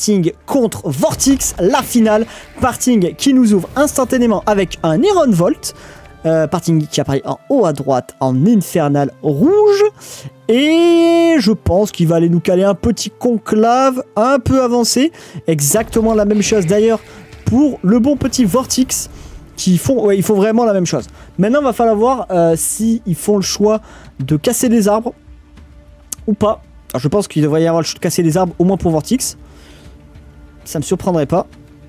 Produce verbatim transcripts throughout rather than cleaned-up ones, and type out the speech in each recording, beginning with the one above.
Parting contre Vortix, la finale. Parting qui nous ouvre instantanément avec un Iron Volt. Euh, Parting qui apparaît en haut à droite en infernal rouge. Et je pense qu'il va aller nous caler un petit conclave un peu avancé. Exactement la même chose d'ailleurs pour le bon petit Vortix. Qui font, ouais, ils font vraiment la même chose. Maintenant, il va falloir voir euh, si ils font le choix de casser des arbres ou pas. Alors, je pense qu'il devrait y avoir le choix de casser des arbres, au moins pour Vortix. Ça me surprendrait pas.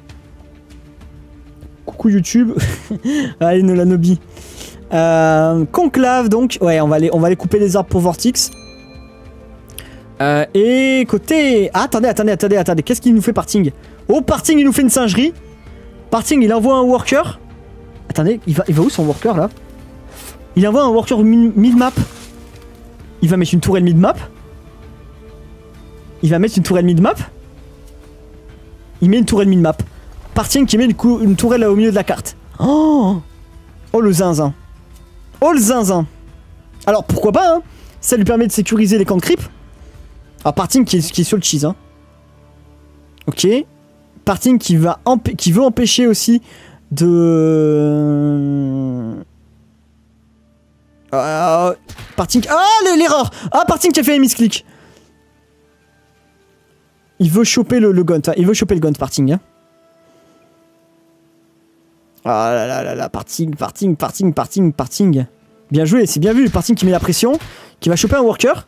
Coucou YouTube. Allez, nous la nobie. Euh, conclave, donc. Ouais, on va, aller, on va aller couper les arbres pour Vortix. Euh, et côté... Ah, attendez, attendez, attendez, attendez. Qu'est-ce qu'il nous fait, Parting? Oh, Parting, il nous fait une singerie. Parting, il envoie un worker. Attendez, il va, il va où son worker là? Il envoie un worker mid-map. Il va mettre une tourelle mid-map. Il va mettre une tourelle mid-map. Il met une tourelle mid-map. Parting qui met une, une tourelle au milieu de la carte. Oh, oh le zinzin. Oh le zinzin. Alors pourquoi pas hein. Ça lui permet de sécuriser les camps de creep. Alors Parting qui est, qui est sur le cheese hein. Ok. Parting qui, va qui veut empêcher aussi de... Euh... Parting... Ah, l'erreur. Ah, Parting qui a fait un misclick. Il veut choper le, le gun. Il veut choper le gun, Parting. Hein. Ah là là là là, Parting, Parting, Parting, Parting, Parting. Bien joué, c'est bien vu. Parting qui met la pression, qui va choper un worker.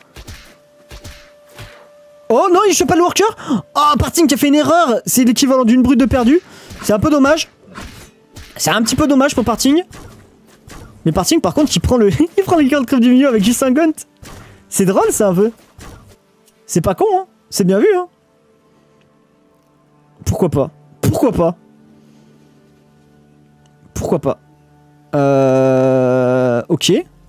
Oh non, il chope pas le worker. Oh, Parting qui a fait une erreur. C'est l'équivalent d'une brute de perdu. C'est un peu dommage. C'est un petit peu dommage pour Parting. Mais Parting par contre il prend le il prend le cœur de crève du milieu avec juste un gun. C'est drôle ça un peu. C'est pas con hein. C'est bien vu hein. Pourquoi pas? Pourquoi pas? Pourquoi pas? Euh... Ok.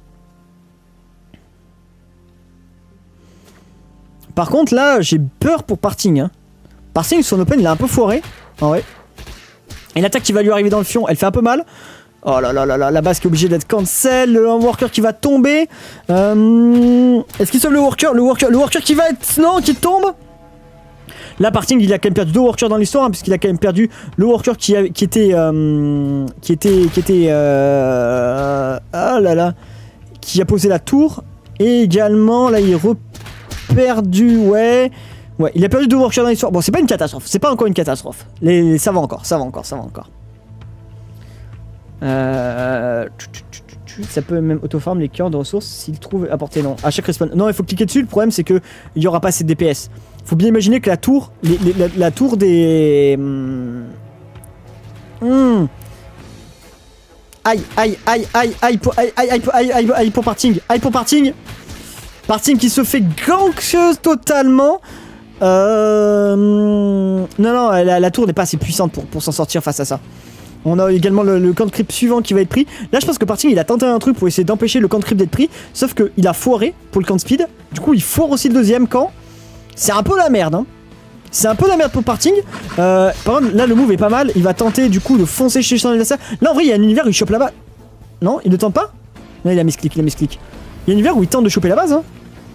Par contre là j'ai peur pour Parting hein. Parting son open il a un peu foiré. En vrai. Et l'attaque qui va lui arriver dans le fion, elle fait un peu mal. Oh là là là là, la base qui est obligée d'être cancel. Le worker qui va tomber. Euh, Est-ce qu'il sauve le worker? Le worker, le worker qui va être... Non, qui tombe. Là, Parting, il a quand même perdu deux workers dans l'histoire, hein, puisqu'il a quand même perdu le worker qui, a, qui était... Euh, qui était... Qui était... Euh, ah là là. Qui a posé la tour. Et également, là, il est reperdu, ouais... Ouais, il a perdu deux workers dans l'histoire. Bon, c'est pas une catastrophe. C'est pas encore une catastrophe. Les, les, ça va encore, ça va encore, ça va encore. Euh... Ça peut même auto-farm les cœurs de ressources s'il trouve à portée. Non, à chaque respawn. Non, il faut cliquer dessus. Le problème, c'est que il y aura pas assez de D P S. Faut bien imaginer que la tour... Les, les, la, la tour des... Mmh. Aïe, aïe, aïe, aïe, aïe, pour, aïe, aïe, aïe, aïe, aïe, aïe, pour Parting. Aïe, pour Parting. Parting qui se fait gankeuse totalement. Euh... Non, non, la, la tour n'est pas assez puissante pour, pour s'en sortir face à ça. On a également le, le camp de creep suivant qui va être pris. Là, je pense que Parting, il a tenté un truc pour essayer d'empêcher le camp de creep d'être pris. Sauf qu'il a foiré pour le camp de speed. Du coup, il foire aussi le deuxième camp. C'est un peu la merde, hein. C'est un peu la merde pour Parting. Euh, par contre, là, le move est pas mal. Il va tenter, du coup, de foncer chez son adversaire. Là, en vrai, il y a un univers où il chope là-bas. Non, il ne tente pas? Non, il a misclick, il a misclick. Il y a un univers où il tente de choper la base, hein.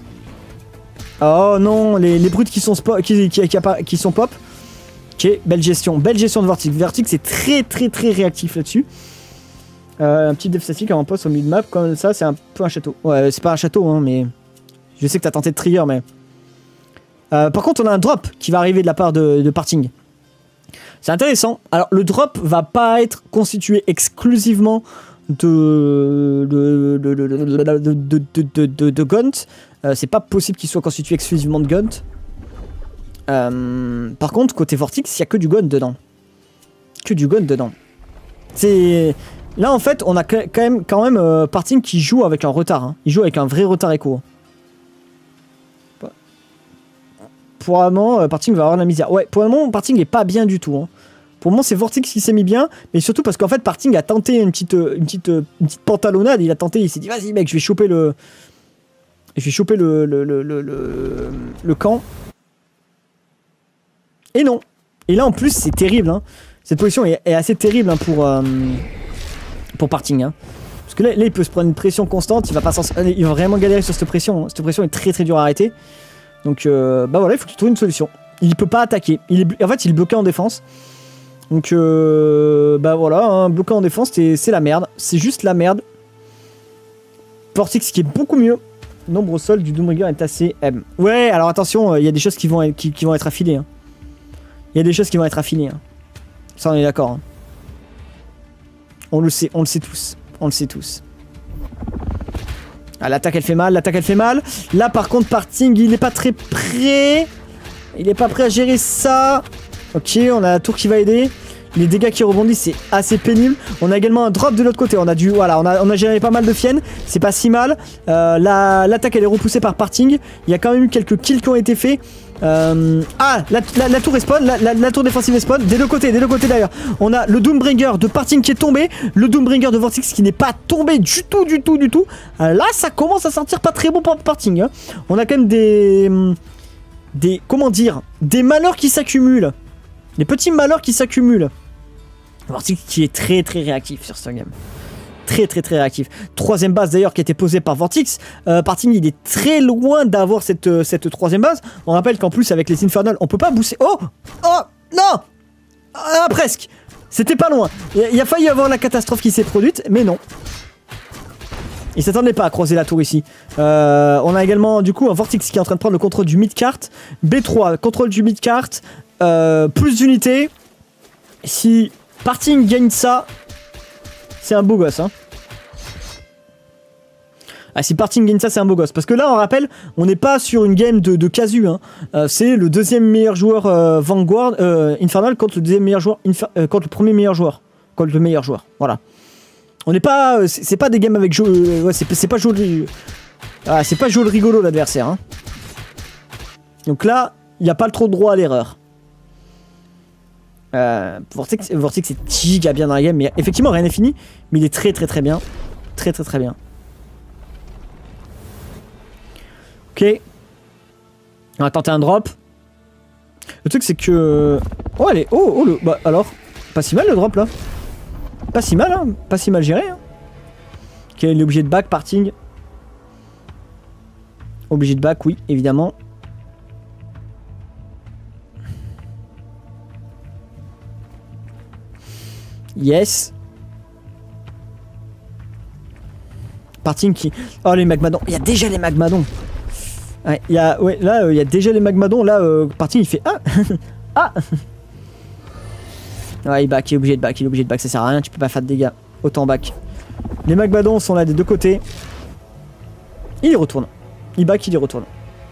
Oh non, les, les brutes qui sont, qui, qui, qui, qui sont pop. Ok, belle gestion. Belle gestion de Vortix. Vortix c'est très très très réactif là-dessus. Euh, un petit def statique en poste au milieu de map, comme ça, c'est un peu un château. Ouais, c'est pas un château, hein, mais... Je sais que t'as tenté de trigger, mais... Euh, par contre, on a un drop qui va arriver de la part de, de Parting. C'est intéressant. Alors, le drop va pas être constitué exclusivement de... de... de... de... de... de... de... de... de... de Gaunt. Euh, c'est pas possible qu'il soit constitué exclusivement de Gaunt. Euh, par contre, côté Vortix, il n'y a que du Gaunt dedans. Que du Gaunt dedans. C'est... Là, en fait, on a quand même, quand même euh, Parting qui joue avec un retard. Hein. Il joue avec un vrai retard écho. Pour le moment, euh, Parting va avoir la misère. Ouais, pour le moment, Parting n'est pas bien du tout. Hein. Pour le moment, c'est Vortix qui s'est mis bien. Mais surtout parce qu'en fait, Parting a tenté une petite, une petite, une petite pantalonnade. Il a tenté, il s'est dit, vas-y mec, je vais choper le... Je vais choper le, le, le, le, le, le camp. Et non. Et là, en plus, c'est terrible. Hein. Cette position est, est assez terrible hein, pour, euh, pour Parting. Hein. Parce que là, là, il peut se prendre une pression constante. Il va, pas il va vraiment galérer sur cette pression. Hein. Cette pression est très très dure à arrêter. Donc, euh, bah voilà, il faut qu'il trouve une solution. Il peut pas attaquer. Il est, en fait, il est bloqué en défense. Donc, euh, bah voilà, hein, bloqué en défense, c'est la merde. C'est juste la merde. Vortex qui est beaucoup mieux. Nombre au sol du Doombringer est assez M. Ouais, alors attention, il euh, y a des choses qui vont, qui, qui vont être affilées. Il hein. y a des choses qui vont être affilées. Hein. Ça, on est d'accord. Hein. On le sait, on le sait tous. On le sait tous. Ah, l'attaque, elle fait mal, l'attaque, elle fait mal. Là, par contre, Parting, il est pas très prêt. Il est pas prêt à gérer ça. Ok, on a la tour qui va aider. Les dégâts qui rebondissent, c'est assez pénible. On a également un drop de l'autre côté. On a dû, voilà, on a, on a géré pas mal de fiennes. C'est pas si mal. Euh, l'attaque, la, elle est repoussée par Parting. Il y a quand même eu quelques kills qui ont été faits. Euh, ah, la, la, la tour respawn, la, la, la tour défensive respawn. Des deux côtés, des deux côtés d'ailleurs. On a le Doombringer de Parting qui est tombé. Le Doombringer de Vortex qui n'est pas tombé du tout, du tout, du tout. Euh, là, ça commence à sentir pas très bon pour Parting. Hein. On a quand même des... Des... Comment dire? Des malheurs qui s'accumulent. Les petits malheurs qui s'accumulent. Vortex qui est très très réactif sur ce game. Très très très réactif. Troisième base d'ailleurs qui a été posée par Vortex. Euh, Parting il est très loin d'avoir cette, euh, cette troisième base. On rappelle qu'en plus avec les Infernal on peut pas booster. Oh oh non ah, presque. C'était pas loin. Il, il a failli avoir la catastrophe qui s'est produite mais non. Il s'attendait pas à croiser la tour ici. Euh, on a également du coup un Vortex qui est en train de prendre le contrôle du mid-cart. B trois, contrôle du mid-cart. Euh, plus d'unités. Si Parting gagne ça, c'est un beau gosse. Hein. Ah, si Parting gagne ça, c'est un beau gosse. Parce que là, on rappelle, on n'est pas sur une game de, de casu. Hein. Euh, c'est le deuxième meilleur joueur euh, Vanguard, euh, Infernal contre le deuxième meilleur joueur, euh, contre le premier meilleur joueur. Contre le meilleur joueur. Voilà. On n'est pas. C'est pas des games avec jeu. Euh, ouais, c'est pas joli. Ah, c'est pas jouer le rigolo l'adversaire. Hein. Donc là, il n'y a pas trop de droit à l'erreur. Euh, Vortex, Vortex est giga bien dans la game, mais effectivement rien n'est fini, mais il est très très très bien, très très très bien. Ok, on va tenter un drop. Le truc c'est que, oh allez, oh oh le, bah alors, pas si mal le drop là, pas si mal, hein, pas si mal géré. Hein. Ok, il est obligé de back Parting, obligé de back, oui évidemment. Yes. Parting qui... Oh les magmadons. Il y a déjà les magmadons. Ouais, il y a... ouais là, euh, il y a déjà les magmadons. Là, euh, Parting il fait... Ah ah. Ouais, il back. Il est obligé de back. Il est obligé de back. Ça sert à rien. Tu peux pas faire de dégâts. Autant back. Les magmadons sont là des deux côtés. Il y retourne. Il back, il y retourne.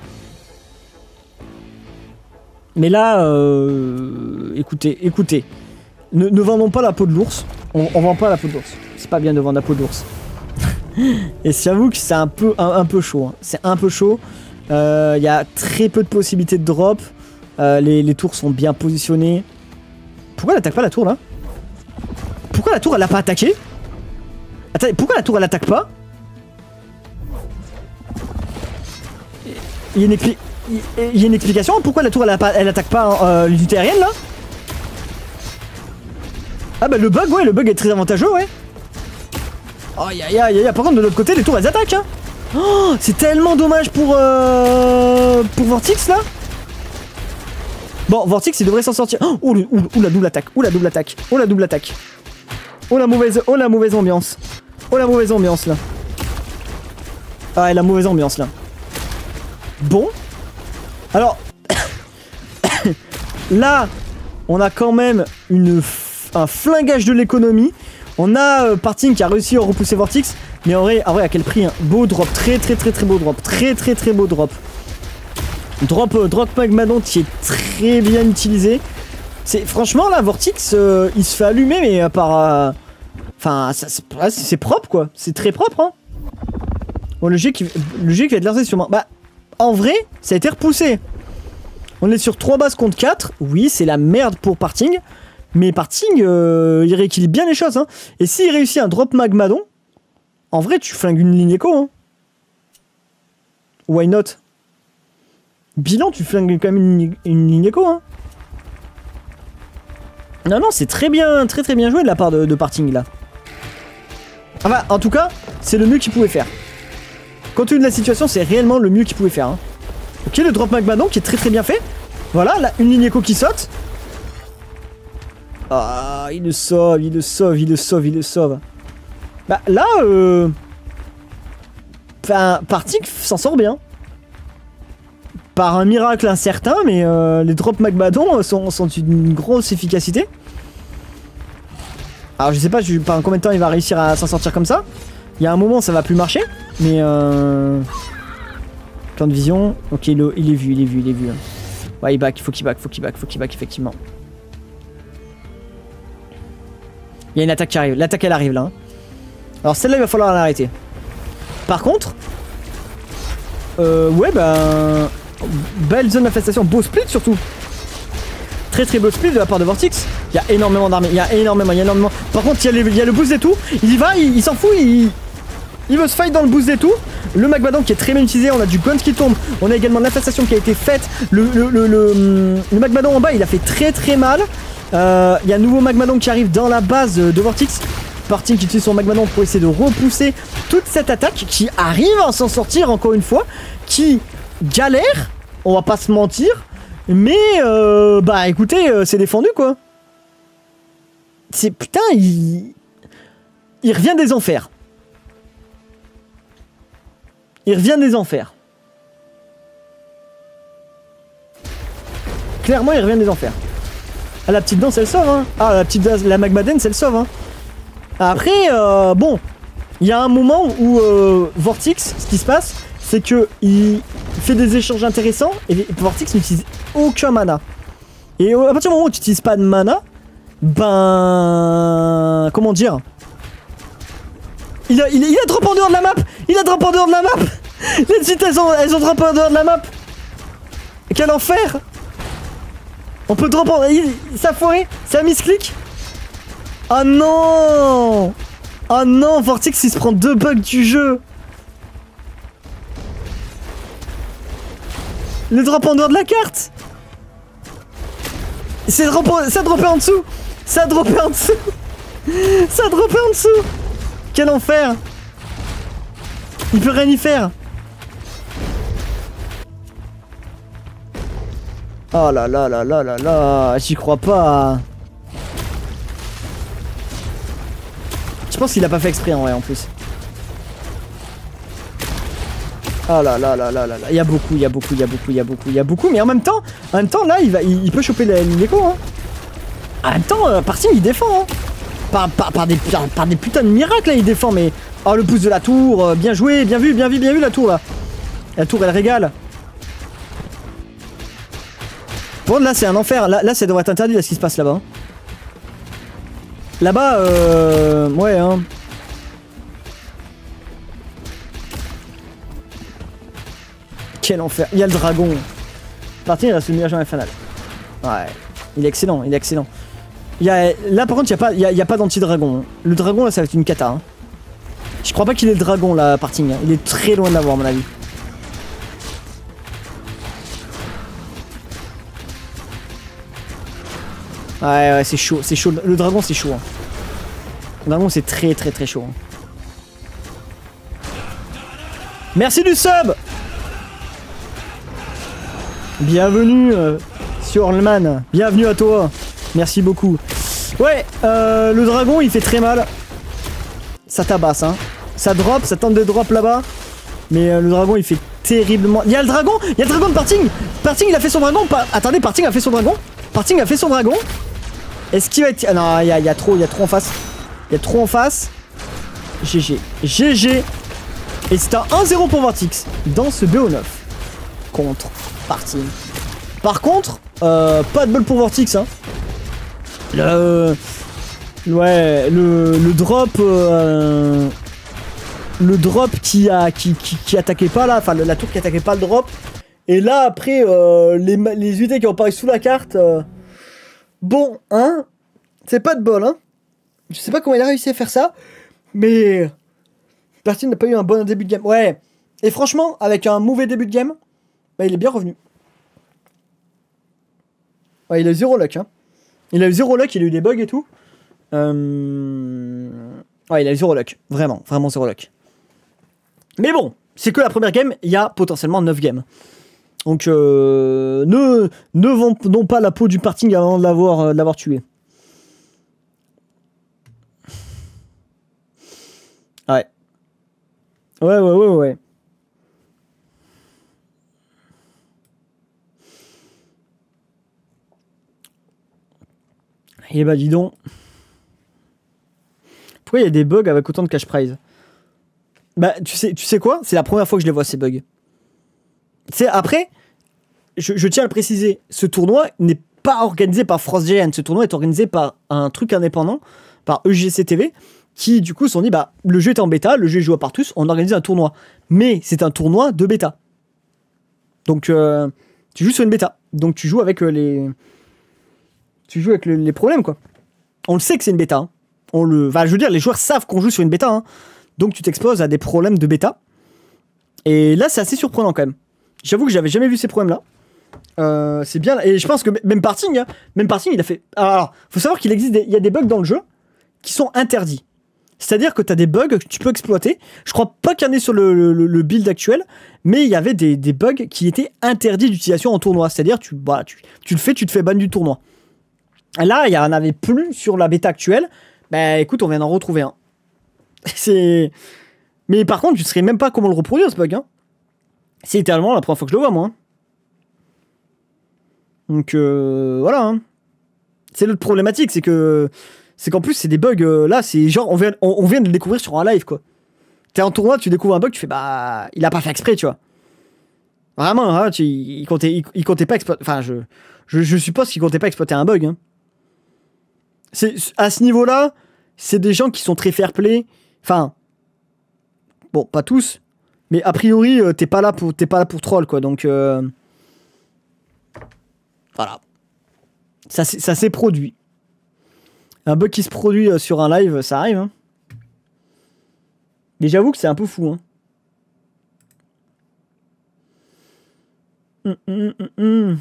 Mais là... Euh... Écoutez, écoutez. Ne, ne vendons pas la peau de l'ours. On, on vend pas la peau de l'ours. C'est pas bien de vendre la peau de l'ours. Et j'avoue que c'est un peu, un, un peu chaud. Hein. C'est un peu chaud. Il euh, y a très peu de possibilités de drop. Euh, les, les tours sont bien positionnées. Pourquoi elle attaque pas la tour là? Pourquoi la tour elle a pas attaqué? Attendez, pourquoi la tour elle attaque pas? Il y a une, expli il y a une explication? Pourquoi la tour elle, a pas, elle attaque pas euh, l'unité aérienne là? Ah bah le bug, ouais, le bug est très avantageux, ouais. Oh, ya ya ya ya, par contre de l'autre côté, les tours elles attaquent, hein. Oh, c'est tellement dommage pour euh, pour Vortex là. Bon, Vortex il devrait s'en sortir. Oh, ou, ou, ou la double attaque, ou la double attaque, ou la double attaque. Oh la mauvaise, oh la mauvaise ambiance. Oh la mauvaise ambiance là. Ah, la mauvaise ambiance là. Bon. Alors, là, on a quand même une... un flingage de l'économie. On a euh, Parting qui a réussi à repousser Vortex. Mais en vrai, en vrai à quel prix hein. Beau drop, très très très très beau drop. Très très très beau drop. Drop, euh, drop Magmadon qui est très bien utilisé. C'est franchement là, Vortex, euh, il se fait allumer mais euh, par... Enfin, euh, c'est propre quoi. C'est très propre hein. Bon, le G qui, le G qui va être lancé sur moi. Bah, en vrai, ça a été repoussé. On est sur trois bases contre quatre. Oui, c'est la merde pour Parting. Mais Parting, euh, il rééquilibre bien les choses. Hein. Et s'il réussit un drop Magmadon, en vrai, tu flingues une ligne écho. Hein. Why not? Bilan, tu flingues quand même une, une ligne écho. Hein. Non, non, c'est très bien, très très bien joué de la part de, de Parting là. Enfin, en tout cas, c'est le mieux qu'il pouvait faire. Compte tenu de la situation, c'est réellement le mieux qu'il pouvait faire. Hein. Ok, le drop Magmadon qui est très très bien fait. Voilà, là, une ligne écho qui saute. Ah, il le sauve, il le sauve, il le sauve, il le sauve. Bah là, euh... Enfin, Parting s'en sort bien. Par un miracle incertain, mais euh, les drops Magmadon sont, sont d'une grosse efficacité. Alors je sais pas je, par combien de temps il va réussir à s'en sortir comme ça. Il y a un moment ça va plus marcher, mais euh... Plan de vision, ok il, il est vu, il est vu, il est vu. Ouais il back, il faut qu'il back, faut qu'il back, faut qu'il back effectivement. Il y a une attaque qui arrive, l'attaque elle arrive là. Hein. Alors celle-là il va falloir l'arrêter. Par contre, euh, ouais bah, belle zone d'infestation, beau split surtout. Très très beau split de la part de Vortix. Il y a énormément d'armées, il y a énormément, il y a énormément. Par contre, il y a, les, il y a le boost des tout. Il y va, il, il s'en fout, il, il veut se fight dans le boost des tout. Le Magmadon qui est très bien utilisé, on a du Guns qui tombe. On a également l'infestation qui a été faite. Le, le, le, le, le Magmadon en bas, il a fait très très mal. Euh, il y a un nouveau Magmadon qui arrive dans la base de Vortix. Parting qui utilise son Magmadon pour essayer de repousser toute cette attaque qui arrive à s'en sortir encore une fois. Qui galère, on va pas se mentir. Mais euh, bah écoutez, euh, c'est défendu quoi. C'est putain, il... Il revient des enfers. Il revient des enfers. Clairement, il revient des enfers. Ah, la petite danse, elle sauve, hein. Ah, la petite danse, la Magmadon, elle sauve, hein. Après, euh, bon, il y a un moment où euh, Vortix, ce qui se passe, c'est que il fait des échanges intéressants et Vortix n'utilise aucun mana. Et à partir du moment où tu n'utilises pas de mana, ben... Comment dire, il a, il, il a drop en dehors de la map. Il a drop en dehors de la map. Les sites, elles ont, elles ont drop en dehors de la map. Quel enfer. On peut drop en... Il, ça a foiré. Ça a misclick. Oh non. Oh non, Vortix il se prend deux bugs du jeu. Le drop en dehors de la carte. C'est drop en... Ça a droppé en dessous. Ça a droppé en dessous. Ça a droppé en dessous. Quel enfer. Il peut rien y faire. Oh là là là là là là. J'y crois pas. Je pense qu'il a pas fait exprès en vrai en plus. Oh là là là là là là. Il y a beaucoup, il y a beaucoup, il y a beaucoup, il y a beaucoup, il y a beaucoup. Mais en même temps, en même temps là, il, va, il, il peut choper l'écho. Hein. En même temps, euh, Parting il défend. Hein. Par, par, par, des, par, par des putains de miracles là, il défend. Mais oh le pouce de la tour, euh, bien joué, bien vu, bien vu, bien vu la tour là. La tour elle régale. Bon là c'est un enfer. Là, là ça devrait être interdit là ce qui se passe là-bas. Là-bas, euh... ouais, hein. Quel enfer. Il y a le dragon. Partir, il reste le meilleur joueur infernal. Ouais. Il est excellent, il est excellent. Il y a... Là, par contre, il n'y a pas, il y a, il y a pas d'anti-dragon. Hein. Le dragon, là, ça va être une cata. Hein. Je crois pas qu'il est le dragon, là, Parting. Hein. Il est très loin de l'avoir, à mon avis. Ouais, ouais, c'est chaud, c'est chaud. Le dragon, c'est chaud. Hein. Le dragon, c'est très, très, très chaud. Hein. Merci du sub. Bienvenue euh, sur Orlman. Bienvenue à toi. Merci beaucoup. Ouais, euh, le dragon, il fait très mal. Ça tabasse, hein. Ça drop, ça tente de drop là-bas. Mais euh, le dragon, il fait terriblement... Il y a le dragon. Il y a le dragon de Parting. Parting, il a fait son dragon. Pa... Attendez, Parting a fait son dragon. Parting a fait son dragon. Est-ce qu'il va être... Ah non, il y a, il y a trop, il y a trop en face. Il y a trop en face. G G. G G. Et c'est un un zéro pour Vortix dans ce B O neuf. Contre Parting. Par contre, euh, pas de bol pour Vortix. Hein. Le... Ouais, le, le drop... Euh, le drop qui, a, qui, qui, qui attaquait pas là. Enfin, la tour qui attaquait pas le drop. Et là, après, euh, les, les unités qui ont apparu sous la carte... Euh, bon, hein. C'est pas de bol, hein. Je sais pas comment il a réussi à faire ça. Mais... Parting n'a pas eu un bon début de game. Ouais. Et franchement, avec un mauvais début de game, bah, il est bien revenu. Ouais, il a eu zéro luck. Hein. Il a eu zéro luck, il a eu des bugs et tout. Euh... Ouais, il a eu zéro luck. Vraiment, vraiment zéro luck. Mais bon, c'est que la première game, il y a potentiellement neuf games. Donc, euh, ne, ne vendons pas la peau du parting avant de l'avoir euh, de l'avoir tué. Ouais. Ouais, ouais, ouais, ouais. Et bah, dis donc. Pourquoi il y a des bugs avec autant de cash prize? Bah, tu sais, tu sais quoi? C'est la première fois que je les vois, ces bugs. C'est après, je, je tiens à le préciser, ce tournoi n'est pas organisé par FrostGN. Ce tournoi est organisé par un truc indépendant, par E G C T V, qui du coup se sont dit, bah, le jeu est en bêta, le jeu est joué par tous, on organise un tournoi. Mais c'est un tournoi de bêta. Donc, euh, tu joues sur une bêta. Donc, tu joues avec euh, les... Tu joues avec le, les problèmes, quoi. On le sait que c'est une bêta. Hein. On le... Enfin, je veux dire, les joueurs savent qu'on joue sur une bêta. Hein. Donc, tu t'exposes à des problèmes de bêta. Et là, c'est assez surprenant, quand même. J'avoue que j'avais jamais vu ces problèmes-là. Euh, c'est bien. Et je pense que même Parting, hein, même Parting, il a fait... Alors, faut savoir qu'il existe des... Il y a des bugs dans le jeu qui sont interdits. C'est-à-dire que tu as des bugs que tu peux exploiter. Je crois pas qu'il y en ait sur le, le, le build actuel, mais il y avait des, des bugs qui étaient interdits d'utilisation en tournoi. C'est-à-dire tu, bah, tu, tu le fais, tu te fais ban du tournoi. Et là, il n'y en avait plus sur la bêta actuelle. Bah écoute, on vient d'en retrouver un. C'est... Mais par contre, je ne saurais même pas comment le reproduire, ce bug. Hein. C'est littéralement la première fois que je le vois, moi. Donc euh, voilà. Hein. C'est l'autre problématique, c'est que... C'est qu'en plus, c'est des bugs, euh, là, c'est genre, on vient, on, on vient de le découvrir sur un live, quoi. T'es en tournoi, tu découvres un bug, tu fais, bah, il a pas fait exprès, tu vois. Vraiment, hein, tu, il, comptait, il, il comptait pas exploiter, enfin, je, je, je suppose qu'il comptait pas exploiter un bug, hein. C'est, à ce niveau-là, c'est des gens qui sont très fair-play, enfin, bon, pas tous, mais a priori, euh, t'es pas là pour, t'es pas là pour troll, quoi, donc, euh, voilà. Ça, ça s'est produit. Un bug qui se produit sur un live, ça arrive. Hein. Mais j'avoue que c'est un peu fou. Hein. Hum, hum, hum, hum.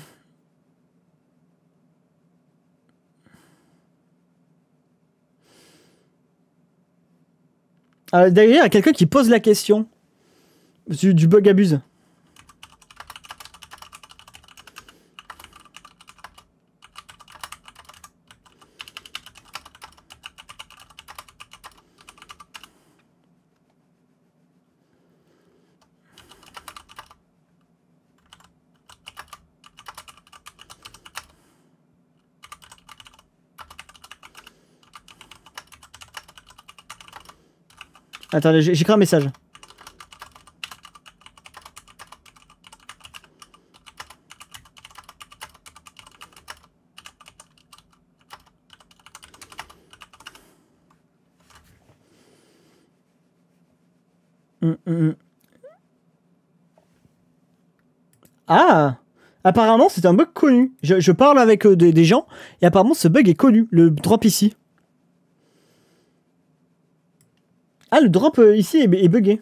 Alors, derrière, il y a quelqu'un qui pose la question du, du bug abuse. Attendez, j'écris un message. Hum, hum. Ah! Apparemment, c'est un bug connu. Je, je parle avec euh, des, des gens, et apparemment, ce bug est connu. Le drop ici. Ah, le drop euh, ici est, est bugué.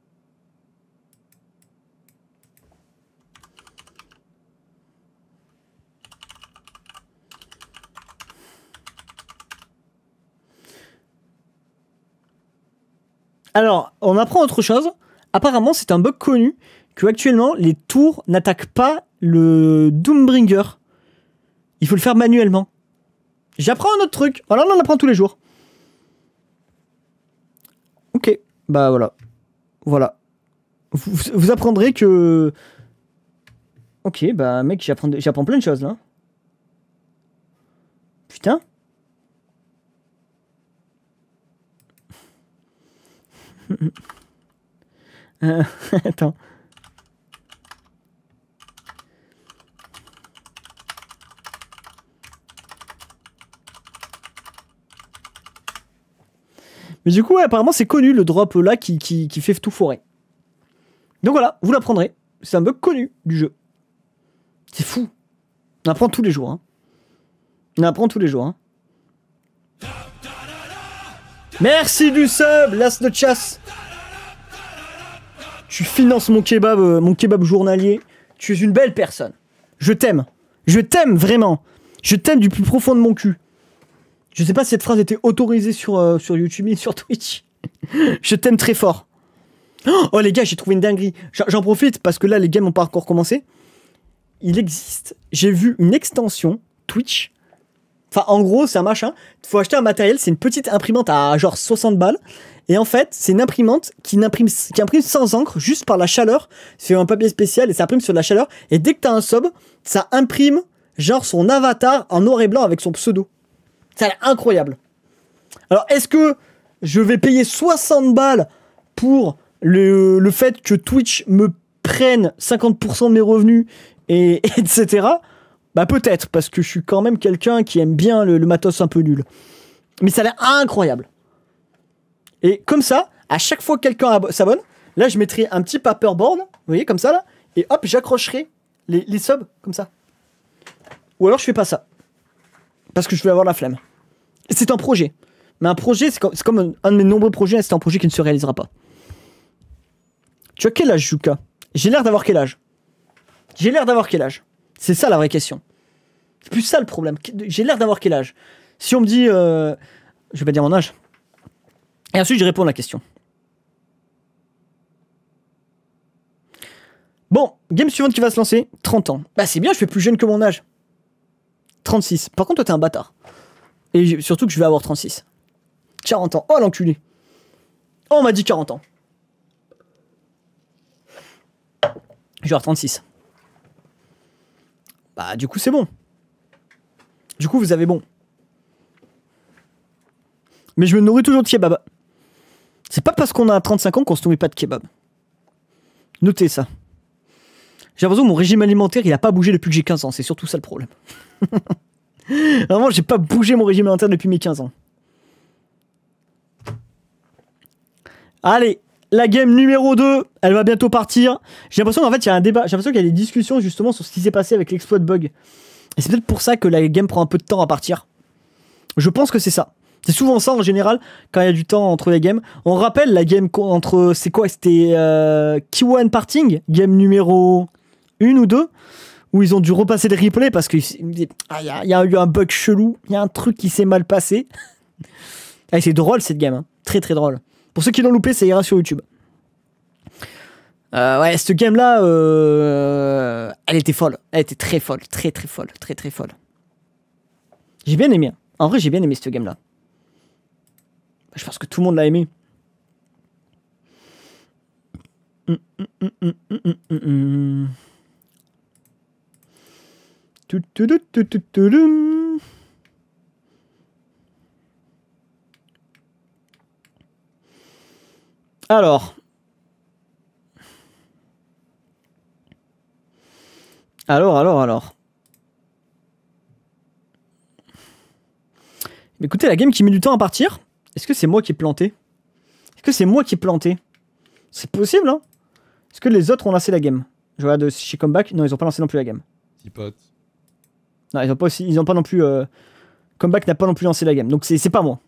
Alors, on apprend autre chose. Apparemment, c'est un bug connu que actuellement les tours n'attaquent pas le Doombringer. Il faut le faire manuellement. J'apprends un autre truc. Voilà, on en apprend tous les jours. Ok, bah voilà. Voilà. Vous, vous apprendrez que... Ok, bah mec, j'apprends j'apprends plein de choses là. Putain. euh, attends. Mais du coup, ouais, apparemment, c'est connu le drop là qui, qui, qui fait tout foirer. Donc voilà, vous l'apprendrez. C'est un bug connu du jeu. C'est fou. On apprend tous les jours. Hein. On apprend tous les jours. Hein. Merci du sub, l'as de chasse. Tu finances mon kebab, euh, mon kebab journalier. Tu es une belle personne. Je t'aime. Je t'aime vraiment. Je t'aime du plus profond de mon cul. Je sais pas si cette phrase était autorisée sur, euh, sur YouTube et sur Twitch. Je t'aime très fort. Oh les gars, j'ai trouvé une dinguerie. J'en profite parce que là, les games n'ont pas encore commencé. il existe, j'ai vu une extension Twitch. Enfin, en gros, c'est un machin. Il faut acheter un matériel. C'est une petite imprimante à genre soixante balles. Et en fait, c'est une imprimante qui imprime, qui imprime sans encre, juste par la chaleur. C'est un papier spécial et ça imprime sur la chaleur. Et dès que t'as un sub, ça imprime genre son avatar en noir et blanc avec son pseudo. Ça a l'air incroyable. Alors, est-ce que je vais payer soixante balles pour le, le fait que Twitch me prenne cinquante pour cent de mes revenus, et, et etc. Bah peut-être, parce que je suis quand même quelqu'un qui aime bien le, le matos un peu nul. Mais ça a l'air incroyable. Et comme ça, à chaque fois que quelqu'un s'abonne, là je mettrai un petit paperboard, vous voyez, comme ça là, et hop, j'accrocherai les, les subs, comme ça. Ou alors je fais pas ça. Parce que je vais avoir la flemme. C'est un projet. Mais un projet, c'est comme, comme un, un de mes nombreux projets, c'est un projet qui ne se réalisera pas. Tu as quel âge, Juka? J'ai l'air d'avoir quel âge? J'ai l'air d'avoir quel âge? C'est ça la vraie question. C'est plus ça le problème. J'ai l'air d'avoir quel âge? Si on me dit... Euh, je vais pas dire mon âge. Et ensuite, je réponds à la question. Bon, game suivante qui va se lancer. trente ans. Bah c'est bien, je fais plus jeune que mon âge. trente-six. Par contre, toi, t'es un bâtard. Et surtout que je vais avoir trente-six. quarante ans. Oh, l'enculé. Oh, on m'a dit quarante ans. Je vais avoir trente-six. Bah, du coup, c'est bon. Du coup, vous avez bon. Mais je me nourris toujours de kebab. C'est pas parce qu'on a trente-cinq ans qu'on se nourrit pas de kebab. Notez ça. J'ai l'impression que mon régime alimentaire, il a pas bougé depuis que j'ai quinze ans. C'est surtout ça le problème. Vraiment, j'ai pas bougé mon régime alimentaire depuis mes quinze ans. Allez, la game numéro deux, elle va bientôt partir. J'ai l'impression qu'en fait, il y a un débat. J'ai l'impression qu'il y a des discussions justement sur ce qui s'est passé avec l'exploit de bug. Et c'est peut-être pour ça que la game prend un peu de temps à partir. Je pense que c'est ça. C'est souvent ça en général, quand il y a du temps entre les games. On rappelle la game entre... C'est quoi? C'était euh, Kiwan Parting, game numéro un ou deux, où ils ont dû repasser le replay parce qu'il ah, y, a, y a eu un bug chelou, il y a un truc qui s'est mal passé. Ah, c'est drôle cette game, hein. Très très drôle. Pour ceux qui l'ont loupé, ça ira sur YouTube. Euh, ouais, cette game-là, euh, elle était folle. Elle était très folle, très très folle, très très folle. J'ai bien aimé. En vrai, j'ai bien aimé cette game-là. Je pense que tout le monde l'a aimé. Mm, mm, mm, mm, mm, mm, mm. Tout, tout, tout, tout, tout, tout, tout. Alors. Alors, alors, alors. Mais écoutez, la game qui met du temps à partir, est-ce que c'est moi qui ai planté? Est-ce que c'est moi qui ai planté? C'est possible, hein? Est-ce que les autres ont lancé la game? Je regarde chez Comeback. Non, ils ont pas lancé non plus la game. Petit pote. Non, ils ont pas, aussi, ils ont pas non plus... Euh... Comeback n'a pas non plus lancé la game. Donc c'est pas moi.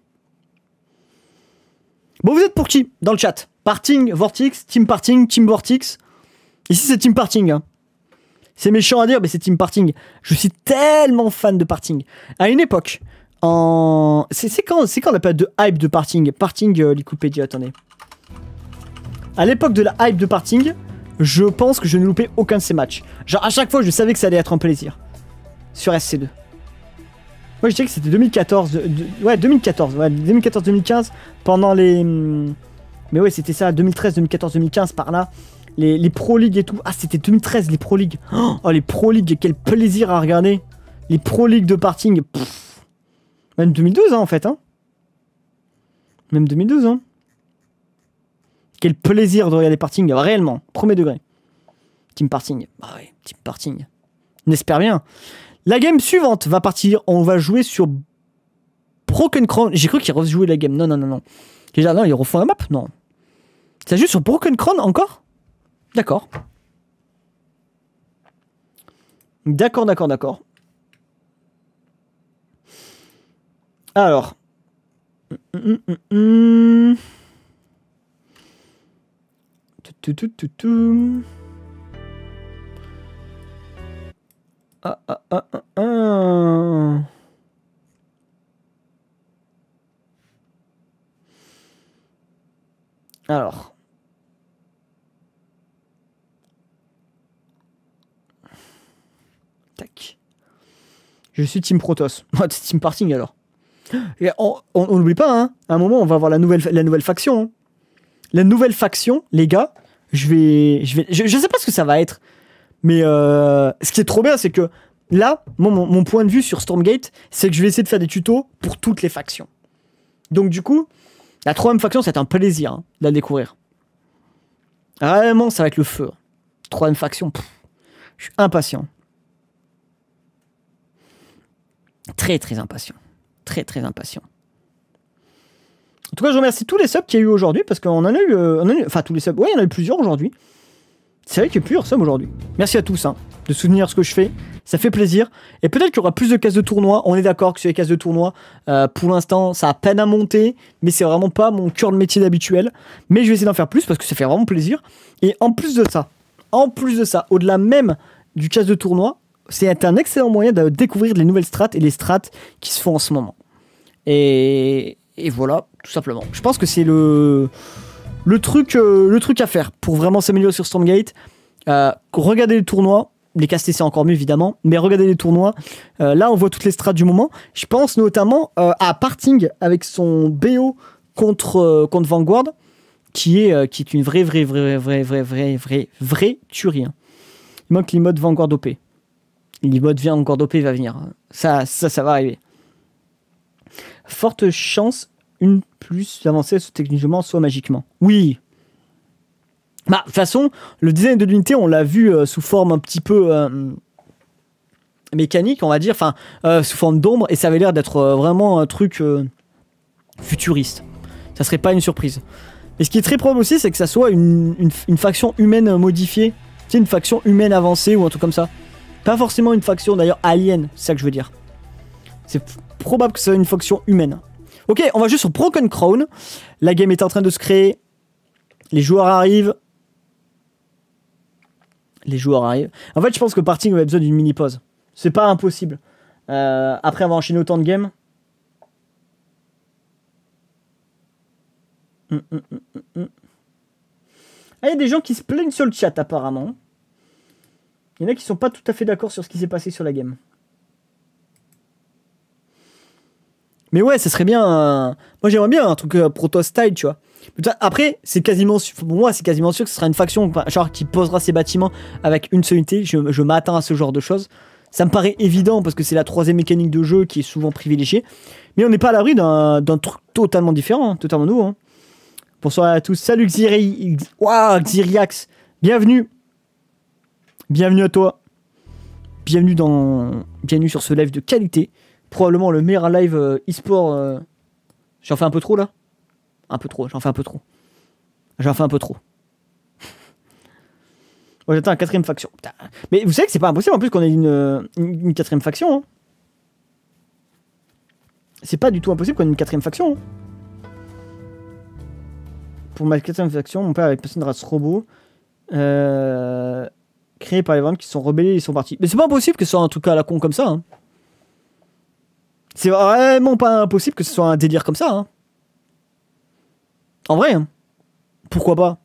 Bon, vous êtes pour qui dans le chat? Parting, Vortex, Team Parting, Team Vortex. Ici, c'est Team Parting. Hein. C'est méchant à dire, mais c'est Team Parting. Je suis tellement fan de Parting. À une époque, en... C'est quand, quand la période de hype de Parting? Parting, euh, Likupédia, attendez. À l'époque de la hype de Parting, je pense que je ne loupais aucun de ces matchs. Genre, à chaque fois, je savais que ça allait être un plaisir. Sur S C deux. Moi, je dirais que c'était deux mille quatorze. De, de, ouais, deux mille quatorze. Ouais, deux mille quatorze deux mille quinze. Pendant les... Mais ouais, c'était ça, deux mille treize, deux mille quatorze, deux mille quinze, par là. Les, les Pro League et tout. Ah, c'était deux mille treize, les Pro League. Oh, les Pro League, quel plaisir à regarder. Les Pro League de Parting. Pff. Même deux mille douze, hein, en fait. Hein. Même deux mille douze, hein. Quel plaisir de regarder Parting, réellement. Premier degré. Team Parting. Ah ouais, Team Parting. On espère bien. La game suivante va partir. On va jouer sur Broken Crown. J'ai cru qu'ils rejouaient la game. Non, non, non, non. Déjà, non, ils refont la map. Non. Ça joue sur Broken Crown encore? D'accord. D'accord, d'accord, d'accord. Alors. Hum, hum, hum. Tout, tout, tout, tout. Ah, ah, ah, ah, ah. Alors. Tac. Je suis Team Protoss. C'est Team Parting alors. Et on n'oublie pas, hein, à un moment, on va avoir la nouvelle, la nouvelle faction. Hein. La nouvelle faction, les gars, je vais... Je, vais, je, je sais pas ce que ça va être, mais euh, ce qui est trop bien, c'est que là, mon, mon, mon point de vue sur Stormgate, c'est que je vais essayer de faire des tutos pour toutes les factions. Donc du coup, la troisième faction, c'est un plaisir hein, de la découvrir. Vraiment, ça va être le feu. Troisième faction, pff, je suis impatient. Très très impatient. Très très impatient. En tout cas, je remercie tous les subs qu'il y a eu aujourd'hui parce qu'on en a eu, euh, on a eu... Enfin, tous les subs. Ouais, il y en a eu plusieurs aujourd'hui. C'est vrai qu'il y a plusieurs subs aujourd'hui. Merci à tous hein, de soutenir ce que je fais. Ça fait plaisir. Et peut-être qu'il y aura plus de cases de tournoi. On est d'accord que sur les cases de tournoi, euh, pour l'instant, ça a peine à monter. Mais c'est vraiment pas mon cœur de métier d'habituel. Mais je vais essayer d'en faire plus parce que ça fait vraiment plaisir. Et en plus de ça, en plus de ça, au-delà même du case de tournoi, c'est un excellent moyen de découvrir les nouvelles strats et les strats qui se font en ce moment. Et, et voilà, tout simplement. Je pense que c'est le, le, truc, euh, le truc à faire pour vraiment s'améliorer sur Stormgate. Euh, regardez les tournois, les castés c'est encore mieux évidemment, mais regardez les tournois. Euh, là, on voit toutes les strats du moment. Je pense notamment euh, à Parting avec son B O contre, euh, contre Vanguard, qui est, euh, qui est une vraie, vraie, vraie, vraie, vraie, vraie, vraie, vraie tuerie. Hein. Il manque l'emote Vanguard O P. L'emote Vanguard O P va venir. Ça, ça, ça va arriver. Forte chance, une plus avancée, soit techniquement, soit magiquement. Oui. Bah, de toute façon, le design de l'unité, on l'a vu euh, sous forme un petit peu euh, mécanique, on va dire, enfin, euh, sous forme d'ombre, et ça avait l'air d'être euh, vraiment un truc euh, futuriste. Ça serait pas une surprise. Et ce qui est très probable aussi, c'est que ça soit une, une, une faction humaine modifiée. Tu sais, une faction humaine avancée ou un truc comme ça. Pas forcément une faction d'ailleurs alien, c'est ça que je veux dire. C'est probable que ce soit une faction humaine. Ok, on va juste sur Broken Crown. La game est en train de se créer. Les joueurs arrivent. Les joueurs arrivent. En fait, je pense que Parting va besoin d'une mini-pause. C'est pas impossible. Euh, après avoir enchaîné autant de games. Hum, hum, hum, hum. Ah, il y a des gens qui se plaignent sur le chat apparemment. Il y en a qui sont pas tout à fait d'accord sur ce qui s'est passé sur la game. Mais ouais, ça serait bien... Un... Moi, j'aimerais bien un truc euh, proto-style, tu vois. Après, c'est quasiment... Pour moi, c'est quasiment sûr que ce sera une faction genre qui posera ses bâtiments avec une seule unité. Je, je m'attends à ce genre de choses. Ça me paraît évident parce que c'est la troisième mécanique de jeu qui est souvent privilégiée. Mais on n'est pas à l'abri d'un truc totalement différent, hein, totalement nouveau. Hein. Bonsoir à tous. Salut Xiri... Waouh, Xiriax. Bienvenue. Bienvenue à toi. Bienvenue dans... Bienvenue sur ce live de qualité. Probablement le meilleur live euh, e-sport. Euh... J'en fais un peu trop là. Un peu trop, j'en fais un peu trop. J'en fais un peu trop. Moi j'attends la quatrième faction. Putain. Mais vous savez que c'est pas impossible en plus qu'on ait une, une, une quatrième faction. Hein. C'est pas du tout impossible qu'on ait une quatrième faction. Hein. Pour ma quatrième faction, mon père avait passé une race robot. Euh... Créée par les ventes qui sont rebellés et ils sont partis. Mais c'est pas impossible que ce soit un truc à la con comme ça. Hein. C'est vraiment pas impossible que ce soit un délire comme ça. Hein. En vrai. Hein. Pourquoi pas?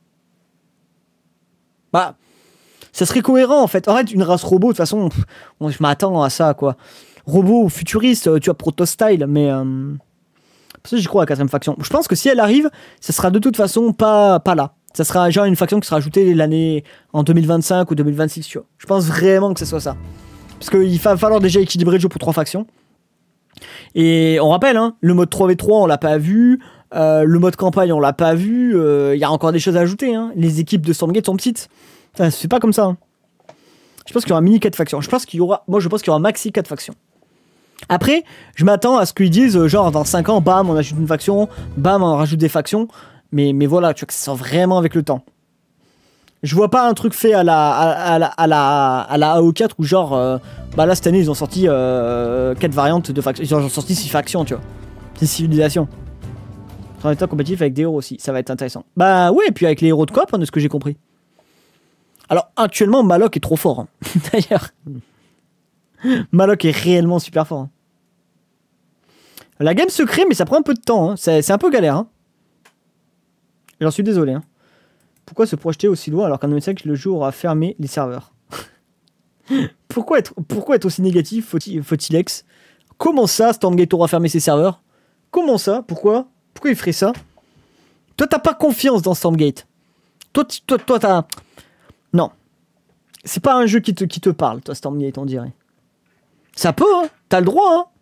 Bah, ça serait cohérent en fait. En fait, une race robot, de toute façon, pff, je m'attends à ça quoi. Robot futuriste, tu vois, proto-style, mais. Euh... Parce que j'y crois à la quatrième faction. Je pense que si elle arrive, ça sera de toute façon pas, pas là. Ça sera genre une faction qui sera ajoutée l'année en deux mille vingt-cinq ou deux mille vingt-six, tu vois. Je pense vraiment que ce soit ça. Parce qu'il va falloir déjà équilibrer le jeu pour trois factions. Et on rappelle, hein, le mode trois v trois, on l'a pas vu. Euh, le mode campagne, on l'a pas vu. Il euh, y a encore des choses à ajouter. Hein. Les équipes de Stormgate sont petites. Ça se fait pas comme ça. Hein. Je pense qu'il y aura mini quatre factions. Je pense qu'il y aura, moi, je pense qu'il y aura maxi quatre factions. Après, je m'attends à ce qu'ils disent, genre, dans cinq ans, bam, on ajoute une faction, bam, on rajoute des factions. Mais, mais voilà, tu vois que ça sort vraiment avec le temps. Je vois pas un truc fait à la, à, à la, à la, à la A O quatre où genre, euh, bah là cette année ils ont sorti euh, quatre variantes de factions, ils ont sorti six factions, tu vois. C'est civilisation. En étant compétitif avec des héros aussi, ça va être intéressant. Bah ouais, et puis avec les héros de coop, hein, de ce que j'ai compris. Alors actuellement, Malok est trop fort, hein. D'ailleurs. Malok est réellement super fort. Hein. La game se crée, mais ça prend un peu de temps, hein. C'est un peu galère, hein. J'en suis désolé. Hein. Pourquoi se projeter aussi loin alors qu'un message le jour aura fermé les serveurs? Pourquoi être, pourquoi être aussi négatif, Fotilex? Comment ça, Stormgate aura fermé ses serveurs? Comment ça? Pourquoi? Pourquoi il ferait ça? Toi, t'as pas confiance dans Stormgate. Toi, toi, toi, t'as... Non. C'est pas un jeu qui te, qui te parle, toi, Stormgate, on dirait. Ça peut, hein. T'as le droit, hein.